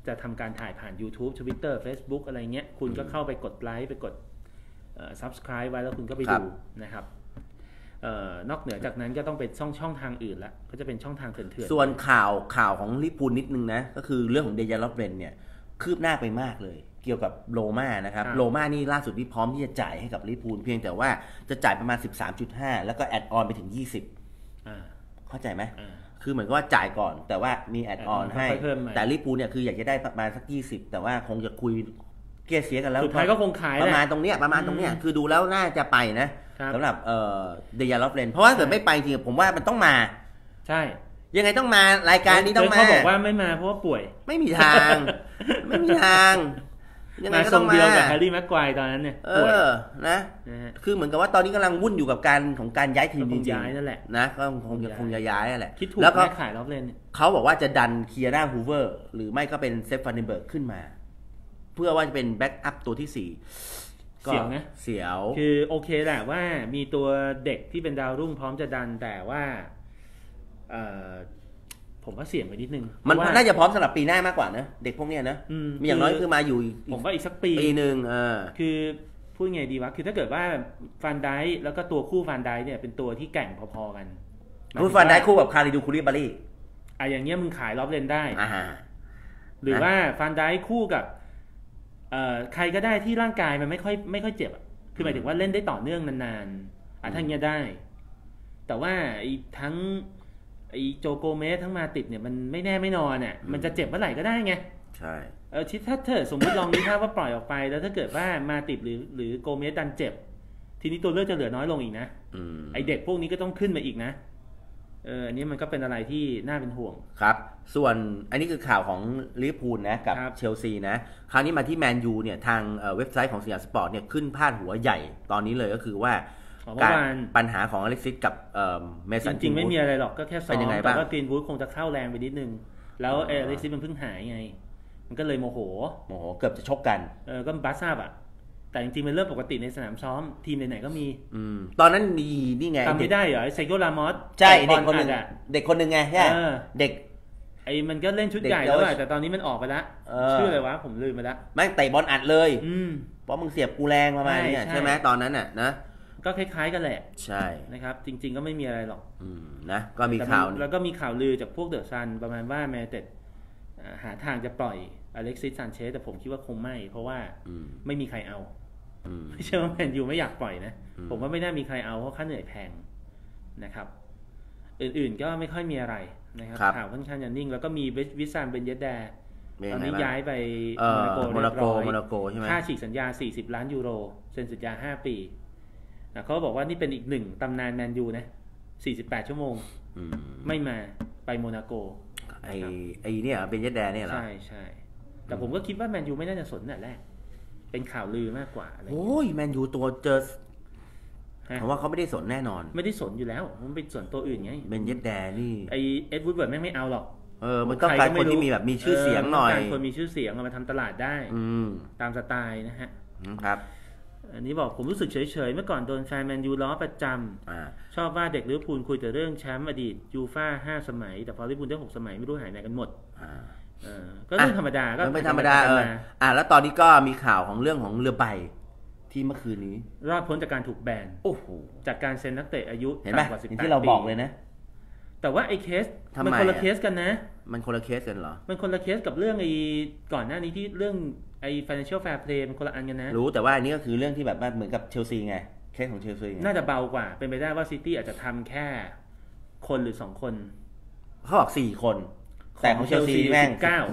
จะทำการถ่ายผ่าน YouTube Twitter Facebook อะไรเงี้ยคุณก็เข้าไปกดไลค์ไปกดเอ่อ Subscribe ไว้แล้วคุณก็ไปดูนะครับเอ่อนอกเหนือจากนั้นก็ต้องเป็นช่องช่องทางอื่นละก็จะเป็นช่องทางเถื่อนๆส่วนข่าวข่าวของลิปูลนิดนึงนะก็คือเรื่องของเดยัน ล็อบเรนเนี่ยคืบหน้าไปมากเลยเกี่ยวกับโรม่านะครับโรม่านี่ล่าสุดที่พร้อมที่จะจ่ายให้กับลิปูลเพียงแต่ว่าจะจ่ายประมาณ สิบสามจุดห้า แล้วก็แอดออนไปถึงยี่สิบอ่าเข้าใจไหมคือเหมือนกับว่าจ่ายก่อนแต่ว่ามีแอดออนให้แต่ลิปูลเนี่ยคืออยากจะได้ประมาณสักยี่สิบแต่ว่าคงจะคุยเกลี่ยเสียกันแล้วสุดท้ายก็คงขายประมาณตรงเนี้ยประมาณตรงเนี้ยคือดูแล้วน่าจะไปนะสำหรับเอ่อเดยัน ล็อบเรนเพราะว่าเกิดไม่ไปจริงผมว่ามันต้องมาใช่ยังไงต้องมารายการนี้ต้องมาเขาบอกว่าไม่มาเพราะว่าป่วยไม่มีทางไม่มีทางยังไงก็ต้องมาเดียวกับแฮร์รี่แม็กไกวร์ตอนนั้นเนี่ยเออนะคือเหมือนกับว่าตอนนี้กำลังวุ่นอยู่กับการของการย้ายทีมจริงๆย้ายนั่นแหละนะก็คงจะคงจะย้ายนั่นแหละคิดถูกแล้วขายล็อบเรนเขาบอกว่าจะดันเคียร่าฮูเวอร์หรือไม่ก็เป็นเซฟฟานเดนเบิร์กขึ้นมาเพื่อว่าจะเป็นแบ็กอัพตัวที่สี่เสียวนะเสียวคือโอเคแหละว่ามีตัวเด็กที่เป็นดาวรุ่งพร้อมจะดันแต่ว่าเอ่อผมว่าเสี่ยงไปนิดนึงมันน่าจะพร้อมสำหรับปีหน้ามากกว่านะเด็กพวกเนี้ยนะมีอย่างน้อยคือมาอยู่ผมว่าอีกสักปีปีนึงเออคือพูดไงดีวะคือถ้าเกิดว่าฟันไดแล้วก็ตัวคู่ฟันไดเนี่ยเป็นตัวที่แก่งพอๆกันคู่ฟันไดคู่กับคาริดูคูริบารีอ่ะอย่างเงี้ยมึงขายล็อบเลนได้หรือว่าฟันไดคู่กับเอ่อใครก็ได้ที่ร่างกายมันไม่ค่อยไม่ค่อยเจ็บอ่ะคือหมายถึงว่าเล่นได้ต่อเนื่องนานๆอ่ะทั้งเงี้ยได้แต่ว่าอีทั้งไอโจโกเมสทั้งมาติดเนี่ยมันไม่แน่ไม่นอนเนี่ยมันจะเจ็บเมื่อไหร่ก็ได้ไงใช่เออชิดถ้าเธอสมมติลองนึกภาพว่าปล่อยออกไปแล้วถ้าเกิดว่ามาติดหรือหรือโกเมสดันเจ็บทีนี้ตัวเลือกจะเหลือน้อยลงอีกนะไอเด็กพวกนี้ก็ต้องขึ้นมาอีกนะเอออันนี้มันก็เป็นอะไรที่น่าเป็นห่วงครับส่วนอันนี้คือข่าวของลิเวอร์พูลนะกับเชลซีนะคราวนี้มาที่แมนยูเนี่ยทางเว็บไซต์ของสยามสปอร์ตเนี่ยขึ้นพาดหัวใหญ่ตอนนี้เลยก็คือว่าการปัญหาของอเล็กซิสกับเมสันจริงๆไม่มีอะไรหรอกก็แค่ซ้อมแต่ว่ากรีนวูดคงจะเข้าแรงไปนิดนึงแล้วอเล็กซิสมันเพิ่งหายไงมันก็เลยโมโหโมโหเกือบจะชกกันเออก็บาซ่าอ่ะแต่จริงๆมันเรื่องปกติในสนามซ้อมทีมไหนๆก็มีอืมตอนนั้นมีนี่ไงทำไม่ได้เหรอไอไซโกลามอสใช่เด็กคนนึงเด็กคนนึงไงใช่เด็กไอ้มันก็เล่นชุดใหญ่แล้วแต่ตอนนี้มันออกไปแล้วชื่ออะไรวะผมลืมไปแล้วแม่งเตะบอลอัดเลยเพราะมึงเสียบกูแรงประมาณนี้ใช่ไหมตอนนั้นน่ะนะก็คล้ายๆกันแหละใช่นะครับจริงๆก็ไม่มีอะไรหรอกนะก็มีข่าวแล้วก็มีข่าวลือจากพวกเดอะซันประมาณว่าแมนเต็ดหาทางจะปล่อยอเล็กซิส ซานเชสแต่ผมคิดว่าคงไม่เพราะว่าไม่มีใครเอาไม่ใช่ว่าแมนยูไม่อยากปล่อยนะผมว่าไม่น่ามีใครเอาเพราะค่าเหนื่อยแพงนะครับอื่นๆก็ไม่ค่อยมีอะไรนะครับข่าวค่อนข้างจะนิ่งแล้วก็มีวิสซานเบนเยดแดตอนนี้ย้ายไปโมนาโกโมนาโกใช่ไหมค่าฉีกสัญญาสี่สิบล้านยูโรเซ็นสัญญาห้าปีเขาบอกว่านี่เป็นอีกหนึ่งตำนานแมนยูนะสี่สิบแปดชั่วโมงไม่มาไปโมนาโกไอไอเนี่ยเบนเยดแดเนี่ยเหรอใช่ใช่แต่ผมก็คิดว่าแมนยูไม่น่าจะสนนั่นแหละเป็นข่าวลือมากกว่าโอ้ยแมนยูตัวเจอเพราะว่าเขาไม่ได้สนแน่นอนไม่ได้สนอยู่แล้วมันเป็นส่วนตัวอื่นไงเบนเยดแดนี่ไอเอ็ดวูดเวิร์ดแม่งไม่เอาหรอกเออมันต้องการคนที่มีแบบมีชื่อเสียงหน่อยคนมีชื่อเสียงมาทำตลาดได้ตามสไตล์นะฮะครับอันนี้บอกผมรู้สึกเฉยๆเมื่อก่อนโดนแฟนแมนยูล้อประจำชอบว่าเด็กลิเวอร์พูลคุยแต่เรื่องแชมป์อดีตยูฟ่าห้าสมัยแต่พอลิเวอร์พูลได้หกสมัยไม่รู้หายไหนกันหมดก็เรื่องธรรมดาก็เป็นธรรมดาเอออ่าแล้วตอนนี้ก็มีข่าวของเรื่องของเรือใบที่เมื่อคืนนี้รอดพ้นจากการถูกแบนโอ้โหจากการเซ็นนักเตะอายุต่ำกว่าสิบแปดปีที่เราบอกเลยนะแต่ว่าไอ้เคสมันคนละเคสกันนะมันคนละเคสกันเหรอมันคนละเคสกับเรื่องไอ้ก่อนหน้านี้ที่เรื่องไอ้ financial fair play มันคนละอันกันนะรู้แต่ว่าอันนี้ก็คือเรื่องที่แบบเหมือนกับเชลซีไงเคสของเชลซีน่าจะเบากว่าเป็นไปได้ว่าซิตี้อาจจะทำแค่คนหรือสองคนเขาบอกสี่คนแต่ของเชลซีแม่งเก้า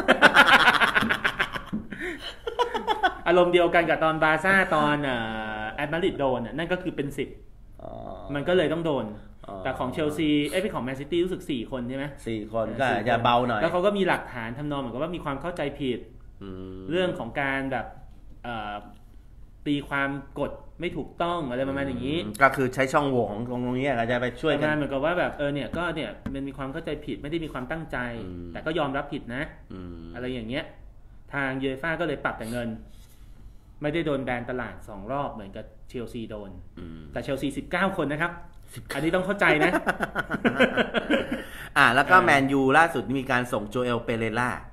อารมณ์เดียวกันกับตอนบาซ่าตอนแอตมาดริดโดนนั่นก็คือเป็นสิบมันก็เลยต้องโดนแต่ของเชลซีเอ้ยเป็นของแมนซิตี้รู้สึกสี่คนใช่ไหมสี่คนก็จะเบาหน่อยแล้วเขาก็มีหลักฐานทำนองเหมือนกับว่ามีความเข้าใจผิดเรื่องของการแบบตีความกฎไม่ถูกต้องอะไรประมาณอย่างนี้ก็คือใช้ช่องโหว่ของตรงนี้เราจะไปช่วยกันเหมือนกับว่าแบบเออเนี่ยก็เนี่ยมันมีความเข้าใจผิดไม่ได้มีความตั้งใจแต่ก็ยอมรับผิดนะอะไรอย่างเงี้ยทางยูเอฟ่าก็เลยปรับแต่เงินไม่ได้โดนแบนตลาดสองรอบเหมือนกับเชลซีโดนแต่เชลซีสิบเก้าคนนะครับอันนี้ต้องเข้าใจนะอ่าแล้วก็แมนยูล่าสุดมีการส่งโจเอลเปเรล่า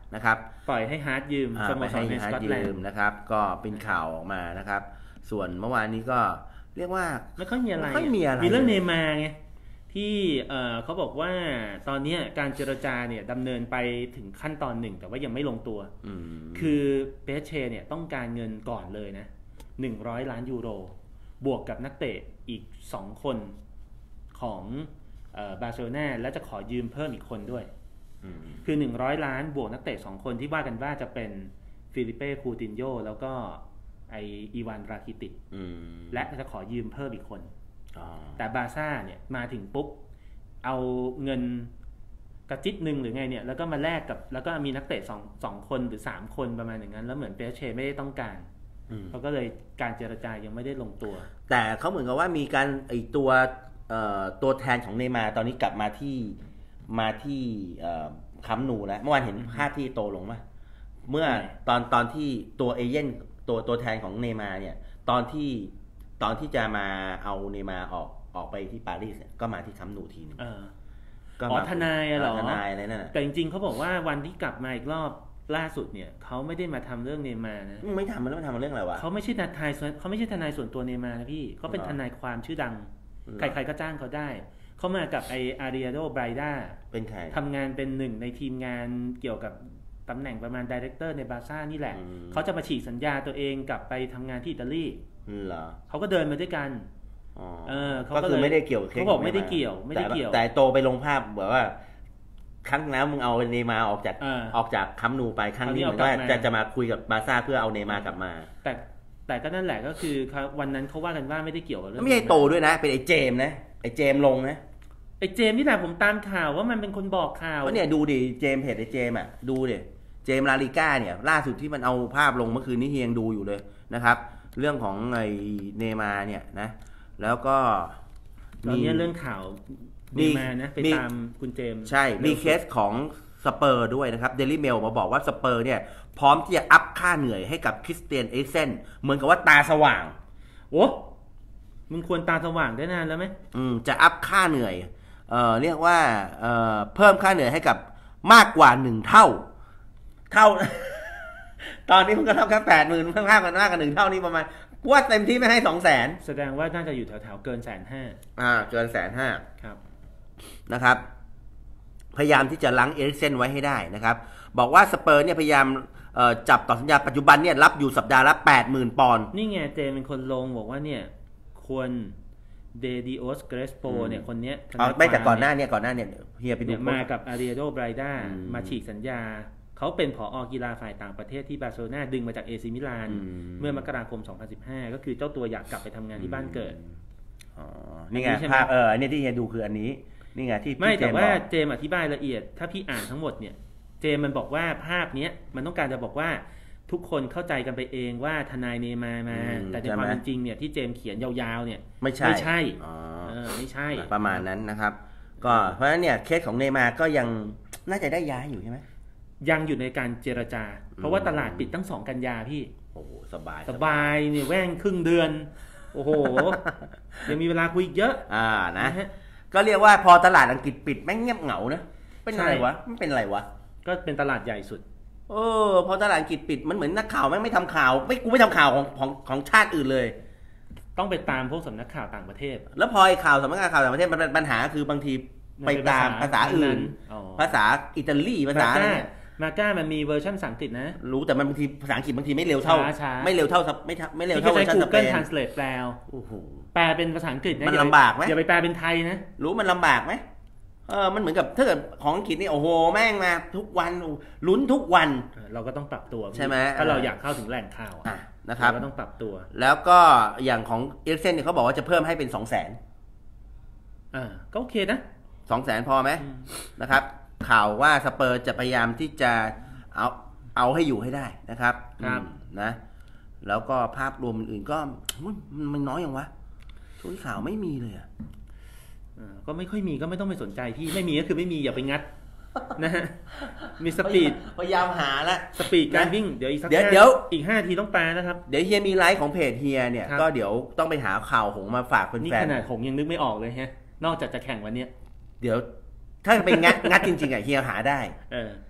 นะครับปล่อยให้ฮาร์ดยืมสโมสรในสกอตแลนด์นะครับก็เป็นข่าวออกมานะครับส่วนเมื่อวานนี้ก็เรียกว่าไม่ค่อยมีอะไรไม่ค่อยมีอะไรมีเรื่องเนย์มาร์ไงที่เอ่อเขาบอกว่าตอนนี้การเจรจาเนี่ยดำเนินไปถึงขั้นตอนหนึ่งแต่ว่ายังไม่ลงตัวคือเปเชเนี่ยต้องการเงินก่อนเลยนะหนึ่งร้อยล้านยูโรบวกกับนักเตะอีกสองคนของเอ่อบาร์เซโลนาและจะขอยืมเพิ่มอีกคนด้วยคือหนึ่งร้อยล้านบวกนักเตะสองคนที่ว่ากันว่าจะเป็นฟิลิเป้คูตินโญแล้วก็ไออีวานราคิติชและจะขอยืมเพิ่มอีกคนแต่บาร์ซ่าเนี่ยมาถึงปุ๊บเอาเงินกระจิตหนึ่งหรือไงเนี่ยแล้วก็มาแลกกับแล้วก็มีนักเตะสองสองคนหรือสามคนประมาณอย่างนั้นแล้วเหมือนเปเชไม่ได้ต้องการเขาก็เลยการเจรจายังไม่ได้ลงตัวแต่เขาเหมือนกับว่ามีการไอตัวตัวแทนของเนย์มาร์ตอนนี้กลับมาที่มาที่คัมป์นูแล้วเมื่อวานเห็นภาพที่โตลงมาเมื่อตอนตอนที่ตัวเอเย่นตัวตัวแทนของเนย์มาร์เนี่ยตอนที่ตอนที่จะมาเอาเนย์มาร์ออกออกไปที่ปารีสเนี่ยก็มาที่คัมป์นูทีนึงอ๋อทนายเหรอทนายอะไรนั่นแหละแต่จริงๆเขาบอกว่าวันที่กลับมาอีกรอบล่าสุดเนี่ยเขาไม่ได้มาทำเรื่องเนย์มาร์นะไม่ทำมันแล้วมันทำเรื่องอะไรวะเขาไม่ใช่ทนายเขาไม่ใช่ทนายส่วนตัวเนย์มาร์นะพี่เขาเป็นทนายความชื่อดังใครๆก็จ้างเขาได้เขามากับไออาริอาโดไบรด้าเป็นใครทำงานเป็นหนึ่งในทีมงานเกี่ยวกับตำแหน่งประมาณดีเรคเตอร์ในบาร์ซ่านี่แหละเขาจะมาฉีกสัญญาตัวเองกลับไปทำงานที่อิตาลีเหรอเขาก็เดินมาด้วยกันเออก็คือไม่ได้เกี่ยวเขาบอกไม่ได้เกี่ยวไม่ได้เกี่ยวแต่โตไปลงภาพแบบว่าครั้งแล้วมึงเอาเนย์มาร์ออกจากออกจากคัมป์นูไปครั้งนี้เหมือนว่าจะจะมาคุยกับบาร์ซ่าเพื่อเอาเนย์มาร์กลับมาแต่แต่ก็นั่นแหละก็คือวันนั้นเขาว่ากันว่าไม่ได้เกี่ยวกับเรื่องไม่ใช่โตด้วยนะเป็นไอ้เจมนะไอ้เจมลงนะไอ้เจมนี่แหละผมตามข่าวว่ามันเป็นคนบอกข่าวก็เนี่ยดูดิเจมเพจไอ้เจมอ่ะดูดิเจมลาลิก้าเนี่ยล่าสุดที่มันเอาภาพลงเมื่อคืนนี้เฮียงดูอยู่เลยนะครับเรื่องของไอ้เนย์มาร์เนี่ยนะแล้วก็ตอนนี้เรื่องข่าวเนย์มาร์นะไปตามคุณเจมใช่มีเคสของสเปอร์ด้วยนะครับเดลี่เมลมาบอกว่าสเปอร์เนี่ยพร้อมที่จะอัพค่าเหนื่อยให้กับคริสเตียนเอเซนเหมือนกับว่าตาสว่างโอ้มึงควรตาสว่างได้นานแล้วไหมอืมจะอัพค่าเหนื่อยเอ่อเรียกว่าเอ่อเพิ่มค่าเหนื่อยให้กับมากกว่าหนึ่งเท่าเท่า ตอนนี้มันก็เท่าแค่แปดหมื่นเพิ่มค่ากันมากกว่าหนึ่งเท่านี้ประมาณว่าเต็มที่ไม่ให้สองแสนแสดงว่าน่าจะอยู่แถวๆเกินแสนห้าอ่าเกินแสนห้าครับนะครับพยายามที่จะล้างเอริกเซนไว้ให้ได้นะครับบอกว่าสเปอร์เนี่ยพยายามจับต่อสัญญาปัจจุบันเนี่ยรับอยู่สัปดาห์ละ แปดหมื่น ปอนด์นี่ไงเจเป็นคนลงบอกว่าเนี่ยควรเดดิโอสเกรสโปเนี่ยคนเนี้ยไม่แต่ก่อนหน้าเนี่ยก่อนหน้าเนี่ยเฮียไปดูมากับอาริโดไบรด้ามาฉีกสัญญาเขาเป็นผอ.กีฬาฝ่ายต่างประเทศที่บาร์เซโลนาดึงมาจากเอซิมิลานเมื่อมกราคมสองพันสิบห้าก็คือเจ้าตัวอยากกลับไปทำงานที่บ้านเกิดอ๋อนี่ไงภาพเอออันนี้ที่เฮียดูคืออันนี้นี่ไงที่ไม่แต่ว่าเจมอธิบายละเอียดถ้าพี่อ่านทั้งหมดเนี่ยเจมมันบอกว่าภาพเนี้ยมันต้องการจะบอกว่าทุกคนเข้าใจกันไปเองว่าทนายเนย์มาร์มาแต่ในความจริงเนี่ยที่เจมเขียนยาวๆเนี่ยไม่ใช่ไม่ใช่เออไม่ใช่ประมาณนั้นนะครับก็เพราะฉะนั้นเนี่ยเคสของเนย์มาร์ก็ยังน่าจะได้ย้ายอยู่ใช่ไหมยังอยู่ในการเจรจาเพราะว่าตลาดปิดตั้งสองกันยาพี่โอ้โหสบายสบายเนี่ยแว่งครึ่งเดือนโอ้โหยังมีเวลาคุยเยอะอ่านะก็เรียกว่าพอตลาดอังกฤษปิดแม่งเงียบเหงานะเป็นอะไรวะมันเป็นอะไรวะก็เป็นตลาดใหญ่สุดเออพอตลาดอังกฤษปิดมันเหมือนนักข่าวแม่งไม่ทำข่าวไม่กูไม่ทำข่าวของของของชาติอื่นเลยต้องไปตามพวกสำนักข่าวต่างประเทศแล้วพอไอ้ข่าวสำนักข่าวต่างประเทศมันปัญหาคือบางทีไปตามภาษาอื่นภาษาอิตาลีภาษามาก้ามันมีเวอร์ชันภาษาอังกฤษนะรู้แต่มันบางทีภาษาอังกฤษบางทีไม่เร็วเท่าไม่เร็วเท่าไม่ไม่เร็วเท่าเวอร์ชันสเปน Google Translate แปลโอ้โหแปลเป็นภาษาอังกฤษนะมันลำบากไหมอย่าไปแปลเป็นไทยนะรู้มันลำบากไหมเออมันเหมือนกับถ้าเกิดของอังกฤษนี่โอ้โหแม่งมาทุกวันลุ้นทุกวันเราก็ต้องปรับตัวใช่ไหมถ้าเราอยากเข้าถึงแหล่งข่าวนะครับเราก็ต้องปรับตัวแล้วก็อย่างของเอริกเซนเนี่ยเขาบอกว่าจะเพิ่มให้เป็นสองแสนอ่าก็โอเคนะสองแสนพอไหมนะครับข่าวว่าสเปอร์จะพยายามที่จะเอาเอาให้อยู่ให้ได้นะครับครับนะแล้วก็ภาพรวมอื่นๆก็มันน้อยอย่างวะช่วงข่าวไม่มีเลยอ่ะก็ไม่ค่อยมีก็ไม่ต้องไปสนใจพี่ไม่มีก็คือไม่มีอย่าไปงัดนะฮะมีสปีดพยายามหาละสปีดการวิ่งเดี๋ยวอีกสักเดี๋ยวอีกห้าทีต้องแปลนะครับเดี๋ยวเฮียมีไลฟ์ของเพจเฮียเนี่ยก็เดี๋ยวต้องไปหาข่าวหงมาฝากแฟนๆนี่ขนาดหงยังนึกไม่ออกเลยฮะนอกจากจะแข่งวันนี้เดี๋ยวถ้าเป็นงัดงัดจริงๆอ่ะเฮียหาได้เออ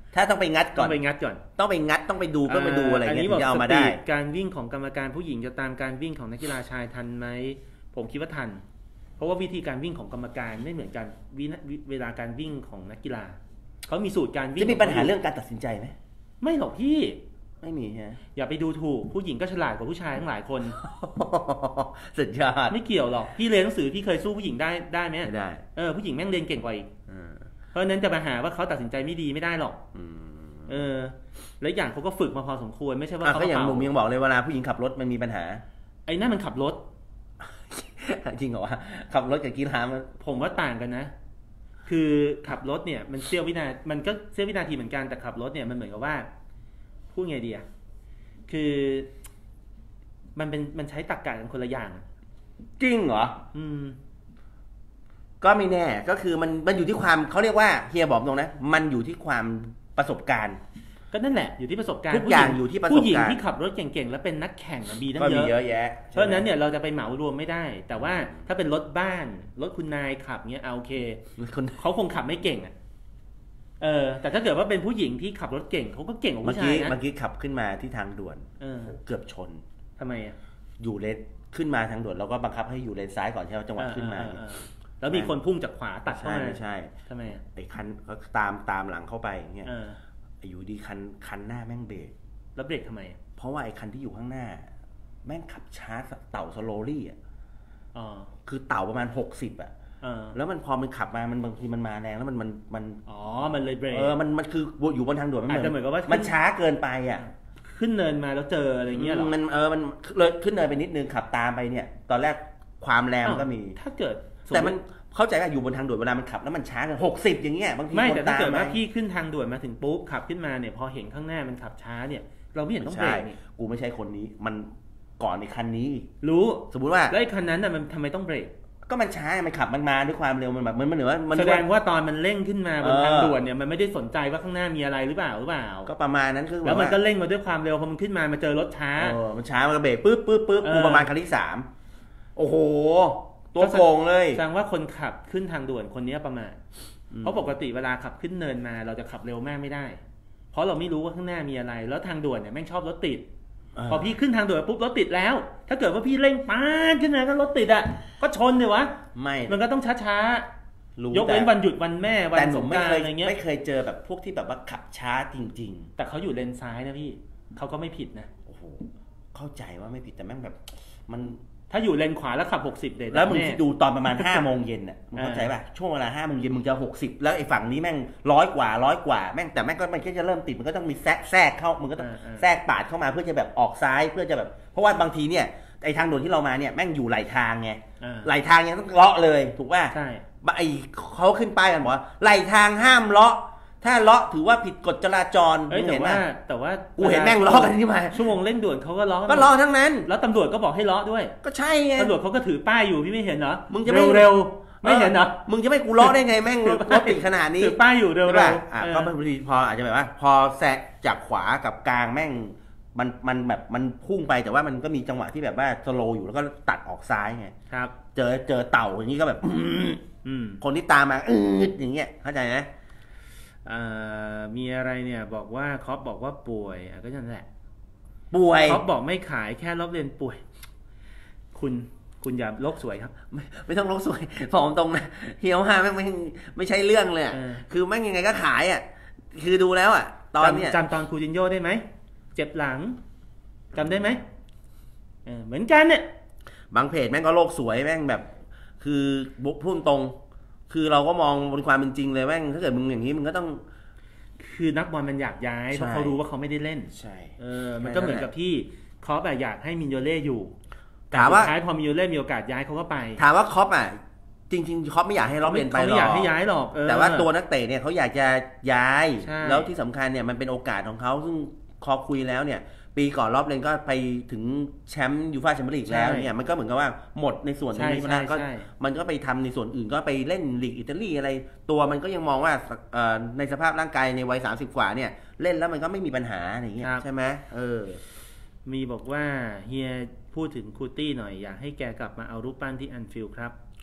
ถ้าต้องไปงัดก่ต้ออน งไปงัดก่อนต้องไปงัดต้องไปดูต้องไปดูอะไรเงี้ยถึงจะเอามาได้การวิ่งของกรรมการผู้หญิงจะตามการวิ่งของนักกีฬาชายทันไหมผมคิดว่าทันเพราะว่าวิธีการวิ่งของกรรมการไม่เหมือนกันเวลาการวิ่งของนักกีฬาเขามีสูตรการวิ่งจะมีปัญหาเรื่องการตัดสินใจไหมไม่หรอกพี่ไม่มีฮะอย่าไปดูถูกผู้หญิงก็ฉลาดกว่าผู้ชายทั้งหลายคนสุดยอดไม่เกี่ยวหรอกพี่เรียนหนังสือพี่เคยสู้ผู้หญิงได้ได้ไหมไม่ได้เออผู้หญิงแม่งเรียนเก่งกว่าอีกเพราะฉะนั้นจะมาหาว่าเขาตัดสินใจไม่ดีไม่ได้หรอกเออและอย่างเขาก็ฝึกมาพอสมควรไม่ใช่ว่าเขาก็อย่างหนุ่มยังบอกเลยเวลาผู้หญิงขับรถมันมีปัญหาไอ้นั่นมันขับรถจริงเหรอวะขับรถกับกีฬามันผมว่าต่างกันนะคือขับรถเนี่ยมันเสี้ยววินาทีมันก็เสี้ยววินาทีเหมือนกันแต่ขับรถเนี่ยมันเหมือนกับว่าพูดไงดีอะคือมันเป็นมันใช้ตรรกะกันคนละอย่างจริงเหรออืมก็ไม่แน่ก็คือมันมันอยู่ที่ความเขาเรียกว่าเฮียบอกตรงนะมันอยู่ที่ความประสบการณ์ก็นั่นแหละอยู่ที่ประสบการณ์ทุกอย่างอยู่ที่ประสบการณ์ผู้หญิงที่ขับรถเก่งๆแล้วเป็นนักแข่งมีตั้งเยอะเยอะแยะเพราะฉะนั้นเนี่ยเราจะไปเหมารวมไม่ได้แต่ว่าถ้าเป็นรถบ้านรถคุณนายขับเนี้ยเอาโอเคเขาคงขับไม่เก่งอ่ะเออแต่ถ้าเกิดว่าเป็นผู้หญิงที่ขับรถเก่งเขาก็เก่งกว่าผู้ชายนะเมื่อกี้ขับขึ้นมาที่ทางด่วนเกือบชนทำไมอ่ะอยู่เลนขึ้นมาทางด่วนเราก็บังคับให้อยู่เลนซ้ายก่อนใช่ไหมจังหวะขึ้นมาแล้วมีคนพุ่งจากขวาตัดเข้ามาไม่ใช่ทำไมไอ้คันก็ตามตามหลังเข้าไปอย่างเงี้ยอยู่ดีคันคันหน้าแม่งเบรกแล้วเบรกทำไมเพราะว่าไอ้คันที่อยู่ข้างหน้าแม่งขับช้าเต่าสโลลี่อ่ะคือเต่าประมาณหกสิบอ่ะแล้วมันพอมันขับมามันบางทีมันมาแรงแล้วมันมันมันอ๋อมันเลยเบรกเออมันมันคืออยู่บนทางด่วนมันเหมือนกับว่ามันช้าเกินไปอ่ะขึ้นเนินมาแล้วเจออะไรเงี้ยหรอมันเออมันเลยขึ้นเนินไปนิดนึงขับตามไปเนี่ยตอนแรกความแรงก็มีถ้าเกิดแต่มันเข้าใจว่าอยู่บนทางด่วนเวลามันขับแล้วมันช้าเกินหกสิบอย่างเงี้ยบางทีไม่แต่ถ้าเกิดว่าพี่ขึ้นทางด่วนมาถึงปุ๊บขับขึ้นมาเนี่ยพอเห็นข้างหน้ามันขับช้าเนี่ยเราไม่เห็นต้องเบรกนี่กูไม่ใช่คนนี้มันก่อนในคันนี้รู้สมมุติว่าแล้วไอ้คันนั้นน่ะมันทำไมต้องเบรกก็มันช้ามันขับมันมาด้วยความเร็วมันแบบมันมันเหนือมันแสดงว่าตอนมันเร่งขึ้นมาบนทางด่วนเนี่ยมันไม่ได้สนใจว่าข้างหน้ามีอะไรหรือเปล่าหรือเปล่าก็ประมาณนั้นคือแล้วมันก็เร่งมาด้วยความเร็วพอมันขึ้นมามาเจอรถช้าเออมันช้ามันก็เบรกปึ๊บปึ๊บปึ๊บกูประมาณคันที่สามโอ้โหตัวโกงเลยแสดงว่าคนขับขึ้นทางด่วนคนนี้ประมาณเพราะปกติเวลาขับขึ้นเนินมาเราจะขับเร็วมากไม่ได้เพราะเราไม่รู้ว่าข้างหน้ามีอะไรแล้วทางด่วนเนี่ยแม่งชอบรถติดพอพี่ขึ้นทางด่วนปุ๊บรถติดแล้วถ้าเกิดว่าพี่เร่งป๊าดขึ้นมาก็รถติดอ่ะก็ชนเลยวะไม่มันก็ต้องช้าๆยกเว้นวันหยุดวันแม่วันสงกรานต์อะไรเงี้ยไม่เคยเจอแบบพวกที่แบบว่าขับช้าจริงๆแต่เขาอยู่เลนซ้ายนะพี่เขาก็ไม่ผิดนะโอ้โหเข้าใจว่าไม่ผิดแต่แม่งแบบมันถ้าอยู่เลนขวาแล้วขับหกสิบเดชแล้วมึงดูตอนประมาณห้าโมงเย็นอ่ะมึงเข้าใจป่ะช่วงเวลาห้าโมงเย็นมึงจะหกสิบแล้วไอ้ฝั่งนี้แม่งร้อยกว่าร้อยกว่าแม่งแต่แม่งก็มันแค่จะเริ่มติดมันก็ต้องมีแทรกแทรกเข้ามึงก็ต้องแทรกปาดเข้ามาเพื่อจะแบบออกซ้ายเพื่อจะแบบเพราะว่าบางทีเนี่ยไอ้ทางด่วนที่เรามาเนี่ยแม่งอยู่ไหลทางไงไหลทางยังต้องเลาะเลยถูกป่ะใช่ไอ้เขาขึ้นป้ายกันบอกว่าไหลทางห้ามเลาะถ้าเลาะถือว่าผิดกฎจราจรมึงเห็นว่าแต่ว่ากูเห็นแม่งเลาะกันที่มาชั่วโมงเร่งด่วนเขาก็เลาะก็เลาะทั้งนั้นแล้วตำรวจก็บอกให้เลาะด้วยก็ใช่ไงตำรวจเขาก็ถือป้ายอยู่พี่ไม่เห็นเหรอมึงจะไม่เร็วๆไม่เห็นเหรอมึงจะไม่กูเลาะได้ไงแม่งรถติดขนาดนี้ถือป้ายอยู่เร็วๆอ่ะก็พอดีพออาจจะแบบว่าพอแซะจากขวากับกลางแม่งมันมันแบบมันพุ่งไปแต่ว่ามันก็มีจังหวะที่แบบว่าสโลว์อยู่แล้วก็ตัดออกซ้ายไงครับเจอเจอเต่าอย่างนี้ก็แบบคนที่ตามมาอืดอย่างเงี้ยเข้าใจไหมมีอะไรเนี่ยบอกว่าคอปบอกว่าป่วยก็นั่นแหละป่วยคอปบอกไม่ขายแค่รอบเรียนป่วยคุณคุณอย่าโลกสวยครับไม่ไม่ต้องโลกสวยผอมตรงนะเหี่ยวห้าไม่ไม่ไม่ใช่เรื่องเลยคือแม่งยังไงก็ขายอ่ะคือดูแล้วอ่ะตอนเนี้ยจำตอนคูจินโญ่ได้ไหมเจ็บหลังจำได้ไหมเหมือนกันเนี่ยบางเพจแม่งก็โลกสวยแม่งแบบคือบุกพุ่งตรงคือเราก็มองบนความเป็นจริงเลยแม่งถ้าเกิดมึงอย่างนี้มึงก็ต้องคือนักบอลมันอยากย้ายเพราะเขารู้ว่าเขาไม่ได้เล่นใช่เออมันก็เหมือนกับที่คอปอยากให้มินโยเล่อยู่ถามว่าท้ายพอมินโยเล่มีโอกาสย้ายเขาก็ไปถามว่าคอปอ่ะจริงๆคอปไม่อยากให้ล็อบเล่นไปหรอกไม่อยากให้ย้ายหรอกแต่ว่าตัวนักเตะเนี่ยเขาอยากจะย้ายแล้วที่สำคัญเนี่ยมันเป็นโอกาสของเขาซึ่งคอปคุยแล้วเนี่ยปีก่อนรอบเลนก็ไปถึงแชมป์ยูฟ่าแชมเปี้ยนลีกแล้วเนี่ยมันก็เหมือนกับว่าหมดในส่วนนี้นะก็มันก็ไปทำในส่วนอื่นก็ไปเล่นลีกอิตาลีอะไรตัวมันก็ยังมองว่าในสภาพร่างกายในวัยสามสิบกว่าเนี่ยเล่นแล้วมันก็ไม่มีปัญหาอย่างเงี้ยใช่ไหมเออมีบอกว่าเฮียพูดถึงคูตี้หน่อยอยากให้แกกลับมาเอารูปปั้นที่แอนฟิลด์ครับ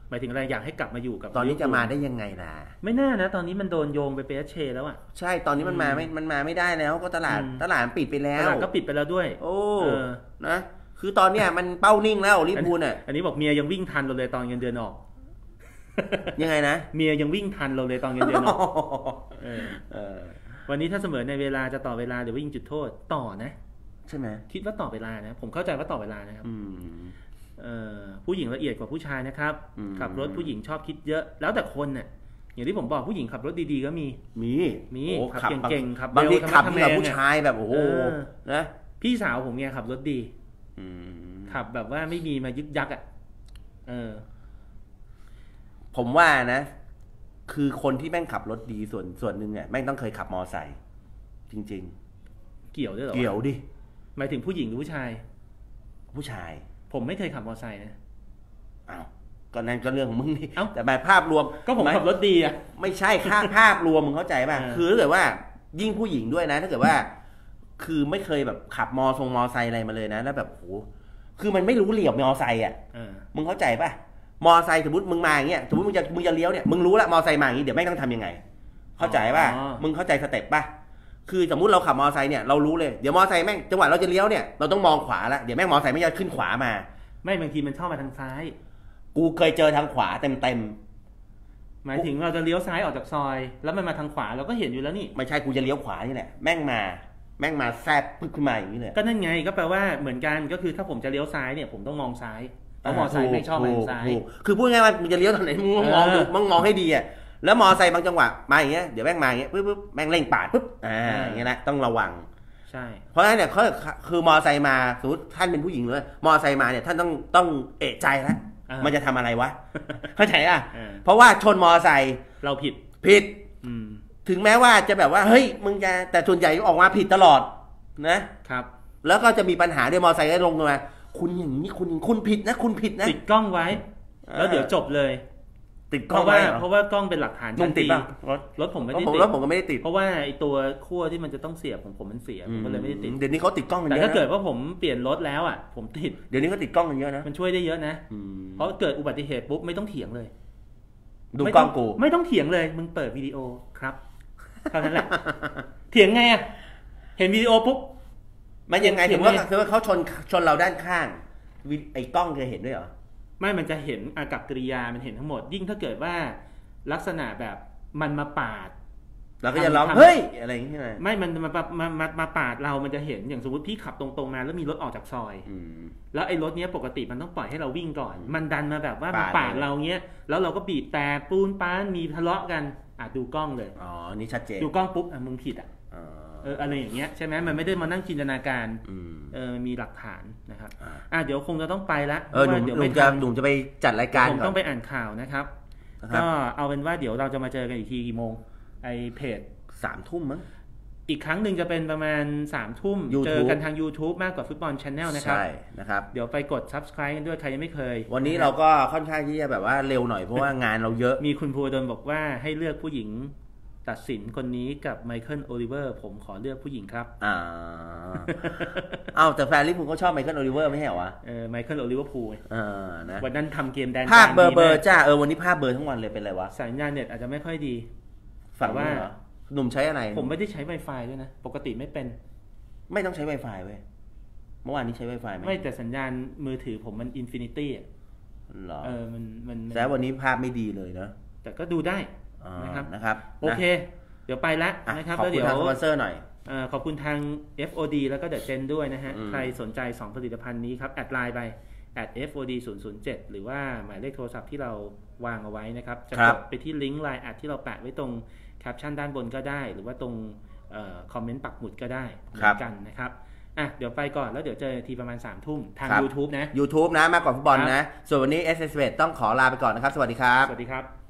หมายถึงอะไรอยากให้กลับมาอยู่กับตอนนี้จะมาได้ยังไงล่ะไม่น่านะตอนนี้มันโดนโยงไปเปเชแล้วอ่ะใช่ตอนนี้มันมาไม่มันมาไม่ได้แล้วก็ตลาดตลาดปิดไปแล้วตลาดก็ปิดไปแล้วด้วยโอ้นะคือตอนเนี้ยมันเป้านิ่งแล้วลิเวอร์พูลอ่ะอันนี้บอกเมียยังวิ่งทันเราเลยตอนเงินเดือนออกยังไงนะเมียยังวิ่งทันเราเลยตอนเงินเดือนออกวันนี้ถ้าเสมอในเวลาจะต่อเวลาเดี๋ยววิ่งจุดโทษต่อนะใช่ไหมคิดว่าต่อเวลานะผมเข้าใจว่าต่อเวลานะครับผู้หญิงละเอียดกว่าผู้ชายนะครับขับรถผู้หญิงชอบคิดเยอะแล้วแต่คนน่ะอย่างที่ผมบอกผู้หญิงขับรถดีๆก็มีมีมีขับเก่งๆขับบางทีขับแบบผู้ชายแบบโอ้โหนะพี่สาวผมเนี่ยขับรถดีขับแบบว่าไม่มีมายึกยักอ่ะเออผมว่านะคือคนที่แม่งขับรถดีส่วนส่วนหนึ่งเนี่ยแม่งต้องเคยขับมอไซค์จริงๆเกี่ยวด้วยหรอเกี่ยวดิหมายถึงผู้หญิงหรือผู้ชายผู้ชายผมไม่เคยขับมอเตอร์ไซค์นะอ้าวก็นั่นก็เรื่องของมึงนี่แต่แบบภาพรวมก็ผมขับรถดีอ่ะไม่ใช่ค่าภาพรวมมึงเข้าใจป่ะคือถ้าเกิดว่ายิ่งผู้หญิงด้วยนะถ้าเกิดว่าคือไม่เคยแบบขับมอทรงมอไซค์อะไรมาเลยนะแล้วแบบโหคือมันไม่รู้เหลี่ยมมอไซค์อ่ะมึงเข้าใจป่ะมอไซค์สมมติมึงมาอย่างเงี้ยสมมติมึงจะมึงจะเลี้ยวเนี่ยมึงรู้ละมอไซค์มาอย่างงี้เดี๋ยวแม่งต้องทำยังไงเข้าใจป่ะมึงเข้าใจสเต็ปป่ะคือสมมุติเราขับมอเตอร์ไซค์เนี่ยเรารู้เลยเดี๋ยวมอเตอร์ไซค์แม่งจังหวะเราจะเลี้ยวเนี่ยเราต้องมองขวาแล้วเดี๋ยวแม่งมอเตอร์ไซค์ไม่จะขึ้นขวามาไม่บางทีมันชอบมาทางซ้ายกูเคยเจอทางขวาเต็มเต็มหมายถึงเราจะเลี้ยวซ้ายออกจากซอยแล้วมันมาทางขวาเราก็เห็นอยู่แล้วนี่ไม่ใช่กูจะเลี้ยวขวานี่แหละแม่งมาแม่งมาแซบปึ๊บขึ้นมาอย่างนี้เลยก็นั่นไงก็แปลว่าเหมือนกันก็คือถ้าผมจะเลี้ยวซ้ายเนี่ยผมต้องมองซ้ายเพราะมอเตอร์ไซค์ไม่ชอบมาทางซ้ายคือพูดง่ายว่ามึงจะเลี้ยวทางไหนมึงมองมึงมองให้ดีอ่ะแล้วมอไซค์บางจังหวะมาอย่างเงี้ยเดี๋ยวแม่งมาอย่างเงี้ยปึ๊บปึ๊บแม่งเร่งปาดปึ๊บอ่าอย่างเงี้ยนะต้องระวังใช่เพราะฉะนั้นเนี่ยเขาคือมอไซค์มาสมมติท่านเป็นผู้หญิงเลยมอไซค์มาเนี่ยท่านต้องต้องเอะใจแล้วมันจะทำอะไรวะเข้าใจอ่ะเพราะว่าชนมอไซค์เราผิดผิดถึงแม้ว่าจะแบบว่าเฮ้ยมึงจะแต่ส่วนใหญ่ออกมาผิดตลอดนะครับแล้วก็จะมีปัญหาด้วยมอไซค์ได้ลงมาคุณอย่างนี้คุณคุณผิดนะคุณผิดนะติดกล้องไว้แล้วเดี๋ยวจบเลยติดกล้องไว้เพราะว่ากล้องเป็นหลักฐานชั้นดีรถผมไม่ได้ติดรถผมก็ไม่ได้ติดเพราะว่าไอตัวขั้วที่มันจะต้องเสียบของผมมันเสียผมก็เลยไม่ได้ติดเดี๋ยวนี้เขาติดกล้องกันเยอะแต่ถ้าเกิดว่าผมเปลี่ยนรถแล้วอ่ะผมติดเดี๋ยวนี้เขาติดกล้องกันเยอะนะมันช่วยได้เยอะนะเพราะเกิดอุบัติเหตุปุ๊บไม่ต้องเถียงเลยดูกล้องกูไม่ต้องเถียงเลยมึงเปิดวิดีโอครับเท่านั้นแหละเถียงไงอ่ะเห็นวิดีโอปุ๊บไม่ยังไงถึงว่าคือว่าเขาชนชนเราด้านข้างไอ้กล้องจะเห็นด้วยเหรอไม่มันจะเห็นอากับกิริยามันเห็นทั้งหมดยิ่งถ้าเกิดว่าลักษณะแบบมันมาปาดเราก็จะร้องเฮ้ยอะไรอย่างเงี้ยไม่มันมามามามาปาดเรามันจะเห็นอย่างสมมติพี่ขับตรงๆมาแล้วมีรถออกจากซอยแล้วไอ้รถเนี้ยปกติมันต้องปล่อยให้เราวิ่งก่อนมันดันมาแบบว่ามาปาดเราเงี้ยแล้วเราก็บีบแต่ปูนป้านมีทะเลาะกันอ่ะดูกล้องเลยอ๋อนี่ชัดเจนดูกล้องปุ๊บอ่ะมึงผิดอ่ะเอออะไรอย่างเงี้ยใช่ไหมมันไม่ได้มานั่งจินตนาการเออมีหลักฐานนะครับอ่ะเดี๋ยวคงจะต้องไปละเออหนุ่มหนุ่มจะหนุ่มจะไปจัดรายการก่อนผมต้องไปอ่านข่าวนะครับก็เอาเป็นว่าเดี๋ยวเราจะมาเจอกันอีกทีกี่โมงไอเพจสามทุ่มมั้งอีกครั้งหนึ่งจะเป็นประมาณสามทุ่มเจอกันทาง YouTube มากกว่าฟุตบอล Channel นะครับใช่นะครับเดี๋ยวไปกด Subscribe กันด้วยใครยังไม่เคยวันนี้เราก็ค่อนข้างที่จะแบบว่าเร็วหน่อยเพราะว่างานเราเยอะมีคุณภูวดลบอกว่าให้เลือกผู้หญิงตัดสินคนนี้กับไมเคิลโอลิเวอร์ผมขอเลือกผู้หญิงครับอ่าเอาแต่แฟนลิเวอร์พูลก็ชอบไมเคิลโอลิเวอร์ไม่ใช่เหรอวะเออไมเคิลโอลิเวอร์พูลเออนะวันนั้นทำเกมแดนภาพเบอร์เบอร์จ้าเออวันนี้ภาพเบอร์ทั้งวันเลยเป็นไรวะสัญญาณเน็ตอาจจะไม่ค่อยดีฝันว่าหนุ่มใช้อะไรผมไม่ได้ใช้ Wi-Fi ด้วยนะปกติไม่เป็นไม่ต้องใช้ Wi-Fi เว้ยเมื่อวานนี้ใช้ Wi-Fi ไหมไม่แต่สัญญาณมือถือผมมันอินฟินิตี้อ่ะเหรอเออมันมันแต่วันนี้ภาพไม่ดีเลยนะแต่ก็ดูได้นะครับนะครับโอเคเดี๋ยวไปละนะครับแล้วเดี๋ยวขอบคุณทางสปอนเซอร์หน่อยขอบคุณทาง เอฟ โอ ดี แล้วก็ The Gen ด้วยนะฮะใครสนใจสองผลิตภัณฑ์นี้ครับแอดไลน์ไป แอท เอฟ โอ ดี ศูนย์ ศูนย์ เจ็ด หรือว่าหมายเลขโทรศัพท์ที่เราวางเอาไว้นะครับจะกดไปที่ลิงก์ไลน์แอดที่เราแปะไว้ตรงแคปชั่นด้านบนก็ได้หรือว่าตรงคอมเมนต์ปักหมุดก็ได้เหมือนกันนะครับอ่ะเดี๋ยวไปก่อนแล้วเดี๋ยวเจอทีประมาณสามทุ่มทาง YouTube นะ YouTube นะมากกว่าฟุตบอลนะส่วนวันนี้ เอส เอส เอส ต้องขอลาไปก่อนนะครับสวัสดีครับสวัสดีครับ